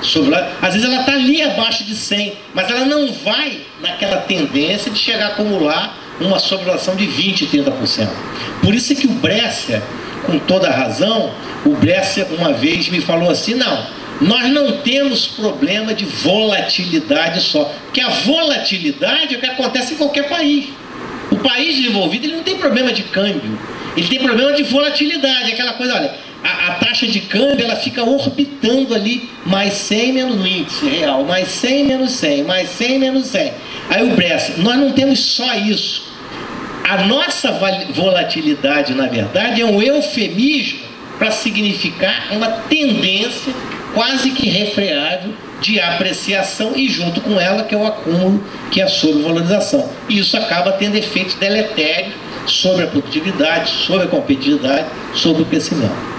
às vezes ela está ali abaixo de 100, mas ela não vai naquela tendência de chegar a acumular uma sobrevalação de 20%, 30%. Por isso é que o Brescia, com toda a razão, o Brescia uma vez me falou assim, não, nós não temos problema de volatilidade só, porque a volatilidade é o que acontece em qualquer país. O país desenvolvido ele não tem problema de câmbio, ele tem problema de volatilidade, aquela coisa, olha, a taxa de câmbio ela fica orbitando ali, mais 100 menos o índice real, mais 100 menos 100, mais 100 menos 100. Aí o Brescia, nós não temos só isso. A nossa volatilidade, na verdade, é um eufemismo para significar uma tendência quase que refreável de apreciação e junto com ela que é o acúmulo, que é a sobrevalorização. E isso acaba tendo efeitos deletérios sobre a produtividade, sobre a competitividade, sobre o crescimento.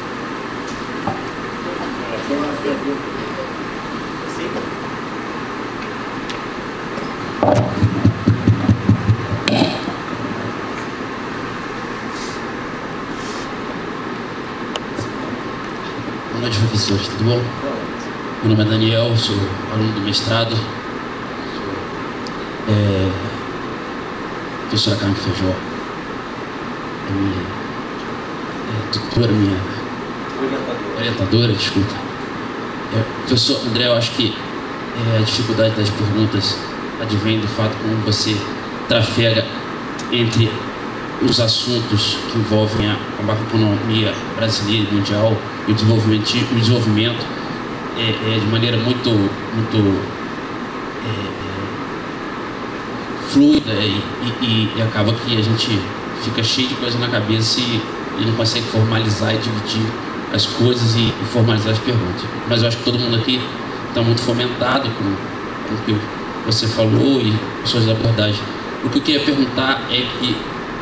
Boa noite, professores, tudo bom? Meu nome é Daniel, sou aluno do mestrado, professora Carmen Feijó, tutora, minha orientadora, desculpa. Professor André, eu acho que a dificuldade das perguntas advém do fato como você trafega entre os assuntos que envolvem a macroeconomia brasileira e mundial e o desenvolvimento de maneira muito fluida e acaba que a gente fica cheio de coisa na cabeça e não consegue formalizar e dividir as coisas e formalizar as perguntas. Mas eu acho que todo mundo aqui está muito fomentado com o que você falou e suas abordagens. O que eu queria perguntar é que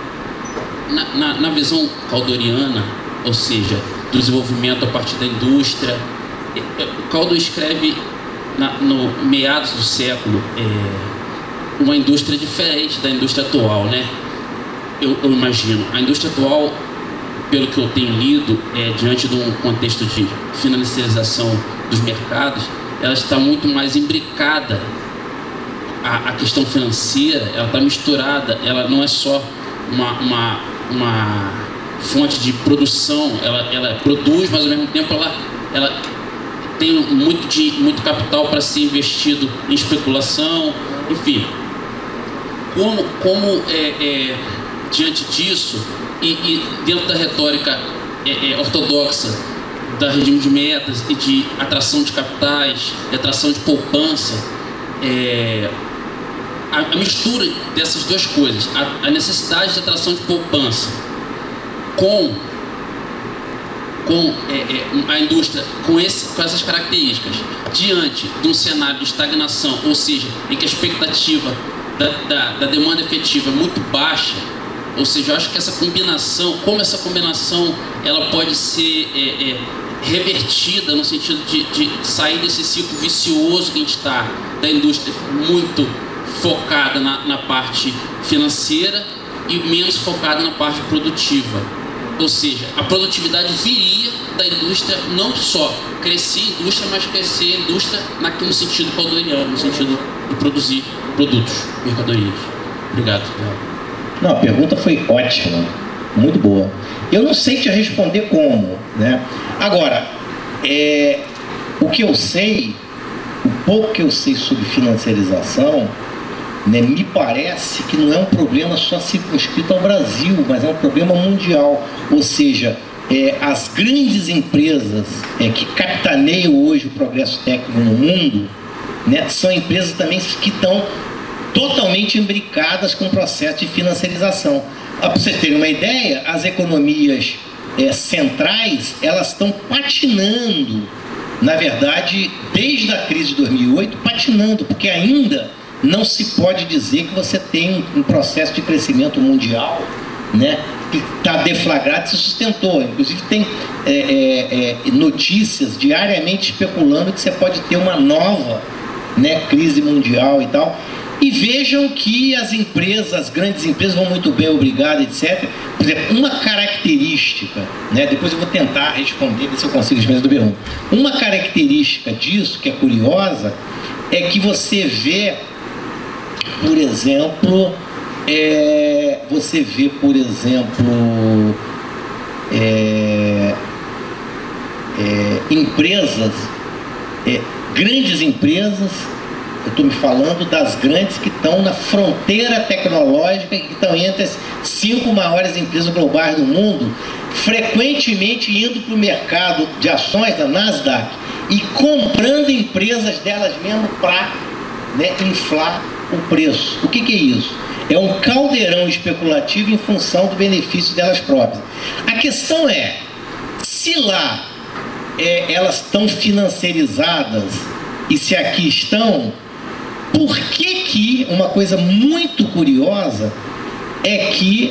na visão caldoriana, ou seja, do desenvolvimento a partir da indústria, Caldor escreve no meados do século uma indústria diferente da indústria atual, né? Eu imagino. A indústria atual, pelo que eu tenho lido, diante de um contexto de financiarização dos mercados, ela está muito mais imbricada. A questão financeira, ela está misturada, ela não é só uma fonte de produção, ela produz, mas ao mesmo tempo ela tem muito capital para ser investido em especulação, enfim. Como diante disso e dentro da retórica ortodoxa da regime de metas e de atração de capitais, de atração de poupança, a mistura dessas duas coisas, a necessidade de atração de poupança com a indústria com essas características, diante de um cenário de estagnação, ou seja, em que a expectativa da demanda efetiva é muito baixa, ou seja, eu acho que essa combinação ela pode ser revertida no sentido de sair desse ciclo vicioso que a gente está, da indústria muito focada na parte financeira e menos focada na parte produtiva. Ou seja, a produtividade viria da indústria, não só crescer a indústria, mas crescer a indústria no sentido caldoriano, no sentido de produzir produtos, mercadorias. Obrigado. Não, a pergunta foi ótima, muito boa. Eu não sei te responder como, né? Agora, o que eu sei, o pouco que eu sei sobre financiarização, né, me parece que não é um problema só circunscrito ao Brasil, mas é um problema mundial. Ou seja, as grandes empresas que capitaneiam hoje o progresso técnico no mundo, né, são empresas também que estão totalmente imbricadas com o processo de financiarização. Para vocês terem uma ideia, as economias centrais, elas estão patinando, na verdade, desde a crise de 2008, patinando, porque ainda não se pode dizer que você tem um processo de crescimento mundial, né, que está deflagrado e se sustentou. Inclusive tem notícias diariamente especulando que você pode ter uma nova, né, crise mundial e tal. E vejam que as grandes empresas vão muito bem, obrigado, etc. Por exemplo, uma característica, né, depois eu vou tentar responder, ver se eu consigo responder do B1. Uma característica disso, que é curiosa, é que você vê, por exemplo, empresas, grandes empresas, eu estou me falando das grandes que estão na fronteira tecnológica, que estão entre as 5 maiores empresas globais do mundo, frequentemente indo para o mercado de ações da Nasdaq e comprando empresas delas mesmo para, né, inflar o preço. O que é isso? É um caldeirão especulativo em função do benefício delas próprias. A questão é, se lá elas estão financiarizadas e se aqui estão, por que uma coisa muito curiosa é que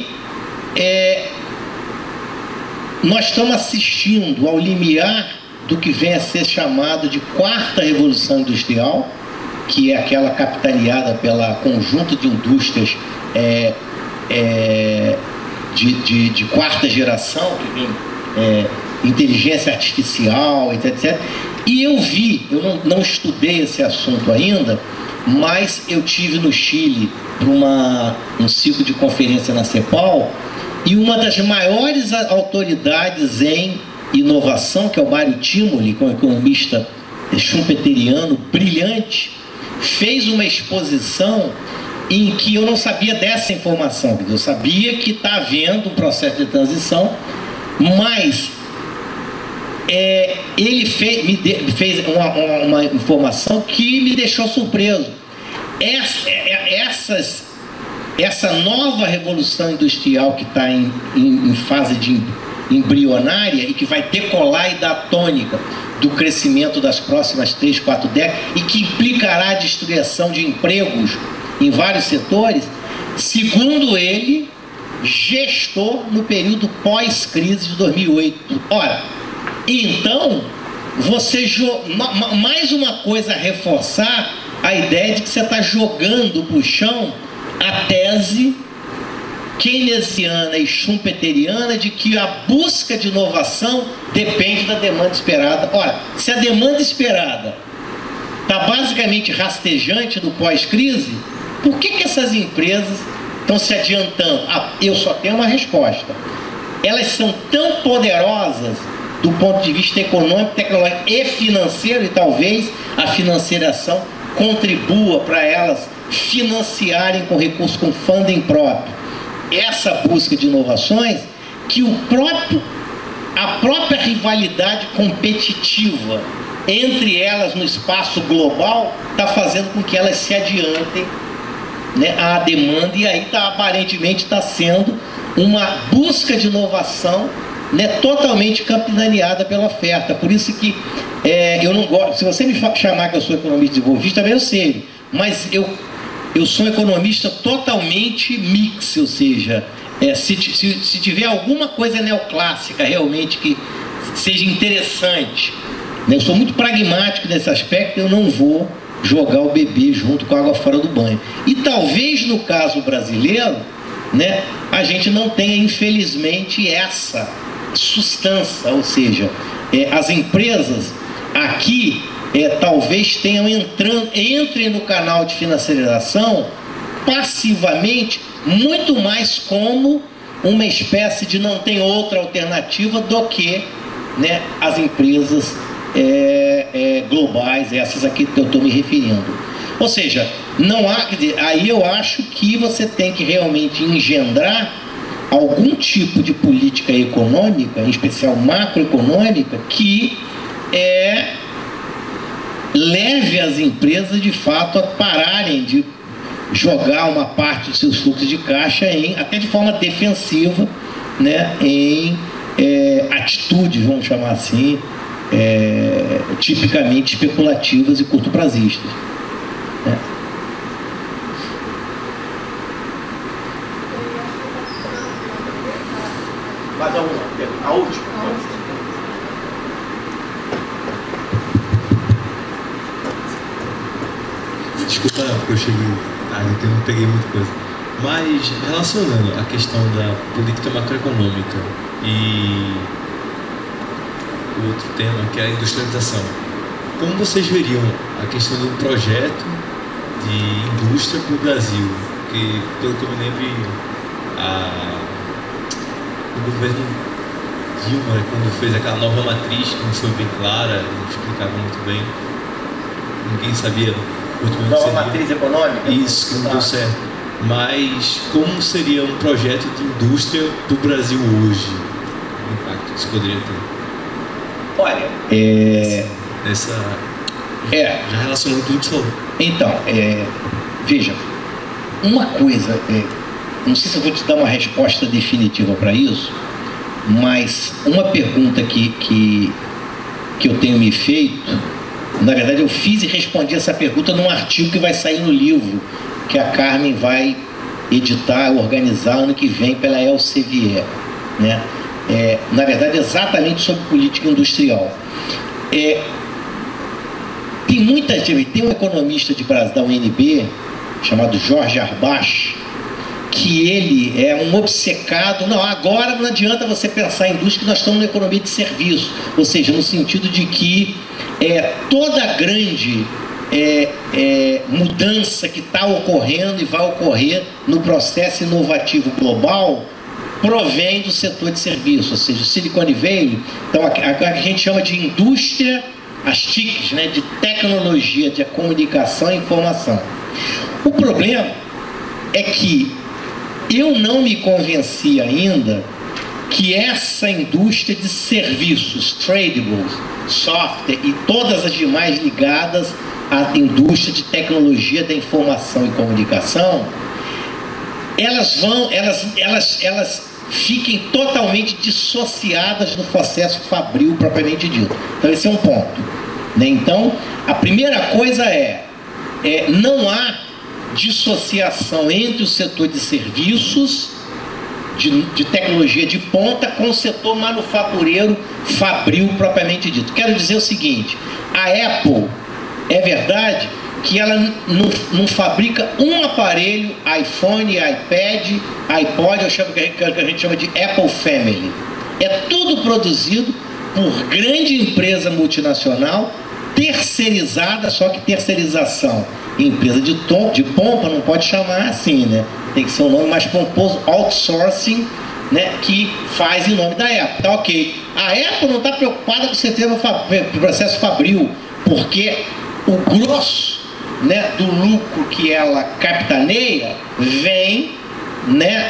nós estamos assistindo ao limiar do que vem a ser chamado de quarta revolução industrial, que é aquela capitaneada pela conjunto de indústrias de quarta geração, que vem inteligência artificial, etc. E eu não estudei esse assunto ainda, mas eu tive no Chile para um ciclo de conferência na CEPAL, e uma das maiores autoridades em inovação, que é o Mário Timoli, que é um economista schumpeteriano brilhante, fez uma exposição em que eu não sabia dessa informação. Eu sabia que está havendo um processo de transição, mas ele fez uma informação que me deixou surpreso. Essa nova revolução industrial que está em fase de embrionária e que vai decolar e dar tônica do crescimento das próximas 3, 4 décadas e que implicará a destruição de empregos em vários setores, segundo ele, gestou no período pós-crise de 2008. Ora, então, mais uma coisa a reforçar a ideia de que você está jogando para o chão a tese keynesiana e schumpeteriana de que a busca de inovação depende da demanda esperada. Ora, se a demanda esperada está basicamente rastejante do pós-crise, por que essas empresas estão se adiantando? Eu só tenho uma resposta. Elas são tão poderosas do ponto de vista econômico, tecnológico e financeiro, e talvez a financiação contribua para elas financiarem com recursos, com funding próprio, essa busca de inovações, que a própria rivalidade competitiva entre elas no espaço global está fazendo com que elas se adiantem, né, à demanda, e aí aparentemente está sendo uma busca de inovação, né, totalmente capitaneada pela oferta. Por isso que eu não gosto, se você me chamar que eu sou economista desenvolvista, também eu sei, mas eu sou um economista totalmente mix, ou seja, se tiver alguma coisa neoclássica realmente que seja interessante, né, eu sou muito pragmático nesse aspecto, eu não vou jogar o bebê junto com a água fora do banho. E talvez no caso brasileiro, né, a gente não tenha, infelizmente, essa substância, ou seja, as empresas aqui talvez entrem no canal de financiarização passivamente, muito mais como uma espécie de não tem outra alternativa do que, né, as empresas globais, essas aqui que eu estou me referindo. Ou seja, não há, aí eu acho que você tem que realmente engendrar algum tipo de política econômica, em especial macroeconômica, que leve as empresas de fato a pararem de jogar uma parte dos seus fluxos de caixa até de forma defensiva, né, em atitudes, vamos chamar assim, tipicamente especulativas e curto-prazistas, né? Mais alguma? A última. Desculpa, eu cheguei tarde, então não peguei muita coisa. Mas, relacionando a questão da política macroeconômica e o outro tema, que é a industrialização, como vocês veriam a questão do projeto de indústria para o Brasil? Porque, pelo que eu me lembro, o governo Dilma, quando fez aquela nova matriz, que não foi bem clara, não explicava muito bem, ninguém sabia muito bem. Nova matriz econômica? Isso, que não deu certo. Mas como seria um projeto de indústria para o Brasil hoje? O impacto que isso poderia ter? Olha, já relacionando tudo que você falou. Então, veja, uma coisa, não sei se eu vou te dar uma resposta definitiva para isso, mas uma pergunta que eu tenho me feito, na verdade eu fiz e respondi essa pergunta num artigo que vai sair no livro que a Carmen vai editar, organizar ano que vem pela Elsevier, né? Na verdade exatamente sobre política industrial. Tem um economista da UNB chamado Jorge Arbach, que ele é um obcecado. Agora não adianta você pensar em indústria, que nós estamos na economia de serviço, ou seja, no sentido de que toda grande mudança que está ocorrendo e vai ocorrer no processo inovativo global provém do setor de serviço, ou seja, o Silicon Valley. Então a gente chama de indústria, as TICs, né, de tecnologia, de comunicação e informação. O problema é que eu não me convenci ainda que essa indústria de serviços, tradables, software e todas as demais ligadas à indústria de tecnologia da informação e comunicação, elas fiquem totalmente dissociadas do processo fabril propriamente dito. Então esse é um ponto, né? Então a primeira coisa não há dissociação entre o setor de serviços de tecnologia de ponta com o setor manufatureiro fabril propriamente dito. Quero dizer o seguinte: a Apple, é verdade que ela não fabrica um aparelho, iPhone, iPad, iPod, eu chamo que a gente chama de Apple Family. É tudo produzido por grande empresa multinacional, terceirizada, só que terceirização, empresa de pompa não pode chamar assim, né? Tem que ser um nome mais pomposo, outsourcing, né? Que faz em nome da Apple. Tá ok. A Apple não está preocupada com o sistema do processo fabril, porque o grosso, né, do lucro que ela capitaneia vem, né,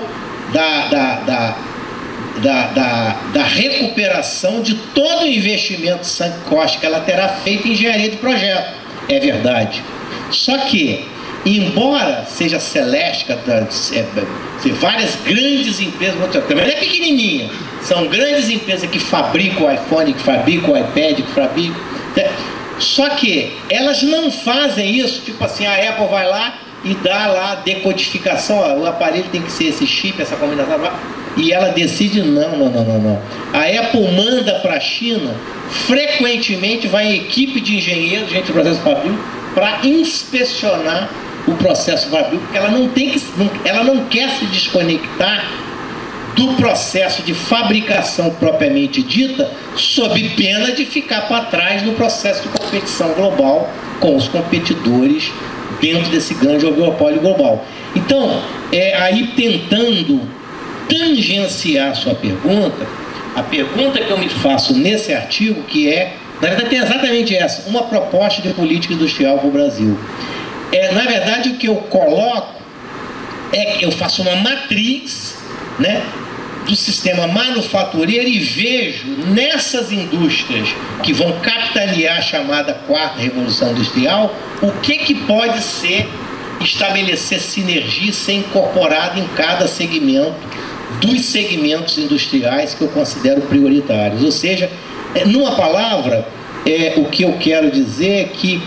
da recuperação de todo o investimento sunk cost que ela terá feito em engenharia de projeto. É verdade. Só que, embora seja Celestica, várias grandes empresas, também não é pequenininha, são grandes empresas que fabricam o iPhone, que fabricam o iPad, que fabricam... Só que elas não fazem isso, tipo assim, a Apple vai lá e dá lá a decodificação, ó, o aparelho tem que ser esse chip, essa combinação, e ela decide, não. A Apple manda para a China, frequentemente vai equipe de engenheiros, gente do processo fabril, para inspecionar o processo fabril, porque ela não quer se desconectar do processo de fabricação propriamente dita, sob pena de ficar para trás no processo de competição global com os competidores dentro desse grande oligopólio global. Então, aí tentando tangenciar a sua pergunta, a pergunta que eu me faço nesse artigo, que na verdade tem exatamente essa, uma proposta de política industrial para o Brasil. Na verdade, o que eu coloco é que eu faço uma matriz, né, do sistema manufatureiro e vejo nessas indústrias que vão capitanear a chamada quarta revolução industrial, o que pode estabelecer sinergia e ser incorporado em cada segmento dos segmentos industriais que eu considero prioritários. Ou seja, numa palavra, o que eu quero dizer é que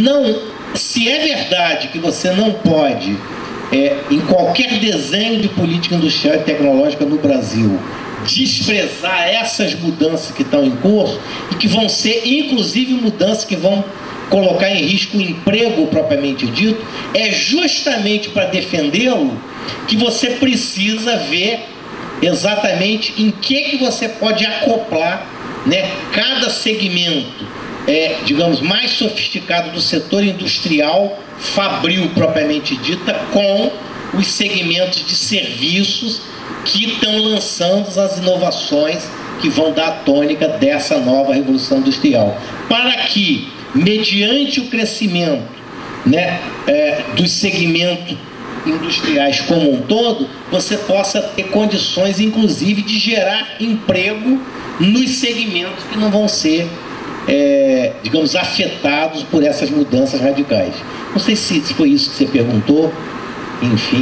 se é verdade que você não pode em qualquer desenho de política industrial e tecnológica no Brasil desprezar essas mudanças que estão em curso e que vão ser inclusive mudanças que vão colocar em risco o emprego propriamente dito, é justamente para defendê-lo que você precisa ver exatamente em que você pode acoplar, né, cada segmento digamos, mais sofisticado do setor industrial fabril propriamente dita com os segmentos de serviços que estão lançando as inovações que vão dar a tônica dessa nova revolução industrial, para que, mediante o crescimento, né, dos segmentos industriais como um todo, você possa ter condições, inclusive, de gerar emprego nos segmentos que não vão ser, digamos, afetados por essas mudanças radicais. Não sei se foi isso que você perguntou, enfim.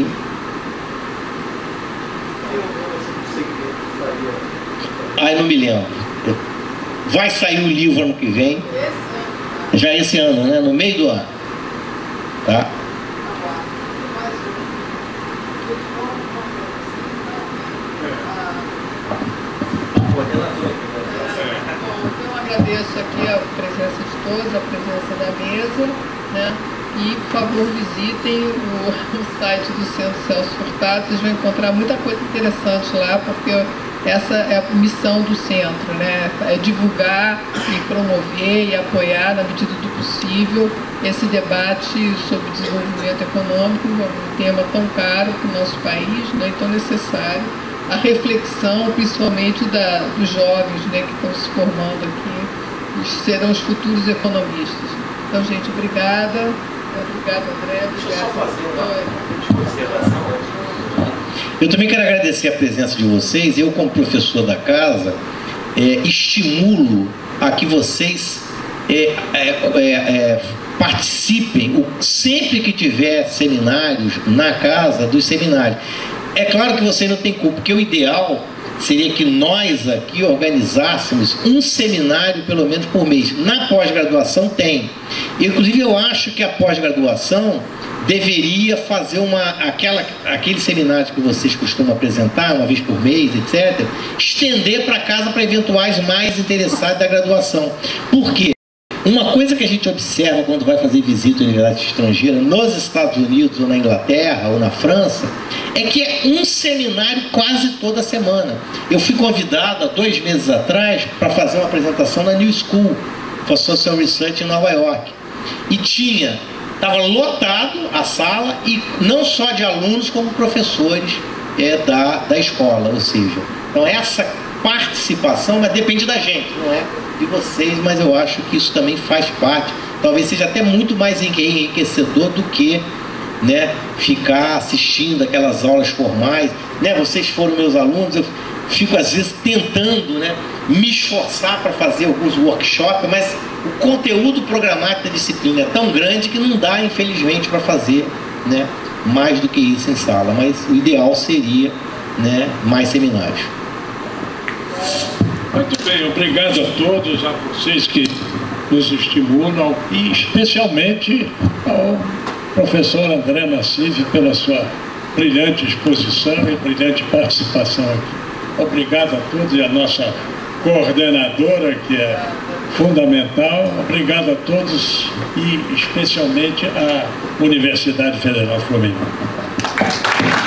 Não me lembro. Vai sair o livro ano que vem. Já esse ano, né? No meio do ano. Tá? Eu agradeço aqui a presença de todos, a presença da mesa, né? E, por favor, visitem o site do Centro Celso Furtado. Vocês vão encontrar muita coisa interessante lá, porque essa é a missão do centro, né? É divulgar e promover e apoiar, na medida do possível, esse debate sobre desenvolvimento econômico, um tema tão caro para o nosso país, né? E tão necessário. A reflexão, principalmente dos jovens, né, que estão se formando aqui, serão os futuros economistas. Então, gente, obrigada. Obrigado, André. Obrigado. Deixa eu só fazer uma Eu também quero agradecer a presença de vocês. Eu, como professor da casa, estimulo a que vocês participem, sempre que tiver seminários, na casa dos seminários. É claro que você não tem culpa, porque o ideal seria que nós aqui organizássemos um seminário pelo menos por mês. Na pós-graduação tem. Inclusive eu acho que a pós-graduação deveria fazer aquele seminário que vocês costumam apresentar uma vez por mês, etc., estender para casa para eventuais mais interessados da graduação. Por quê? Uma coisa que a gente observa quando vai fazer visita à universidade estrangeira, nos Estados Unidos, ou na Inglaterra, ou na França, é que é um seminário quase toda semana. Eu fui convidado há 2 meses atrás para fazer uma apresentação na New School for Social Research em Nova York. E estava lotado a sala, e não só de alunos, como professores da escola, ou seja, então essa participação, mas depende da gente, não é de vocês, mas eu acho que isso também faz parte, talvez seja até muito mais enriquecedor do que, né, ficar assistindo aquelas aulas formais, né? Vocês foram meus alunos, eu fico às vezes tentando, né, me esforçar para fazer alguns workshops, mas o conteúdo programático da disciplina é tão grande que não dá, infelizmente, para fazer, né, mais do que isso em sala, mas o ideal seria, né, mais seminários. Muito bem, obrigado a todos, a vocês que nos estimulam, e especialmente ao professor André Nassif pela sua brilhante exposição e brilhante participação aqui. Obrigado a todos, e a nossa coordenadora, que é fundamental. Obrigado a todos, e especialmente à Universidade Federal Fluminense.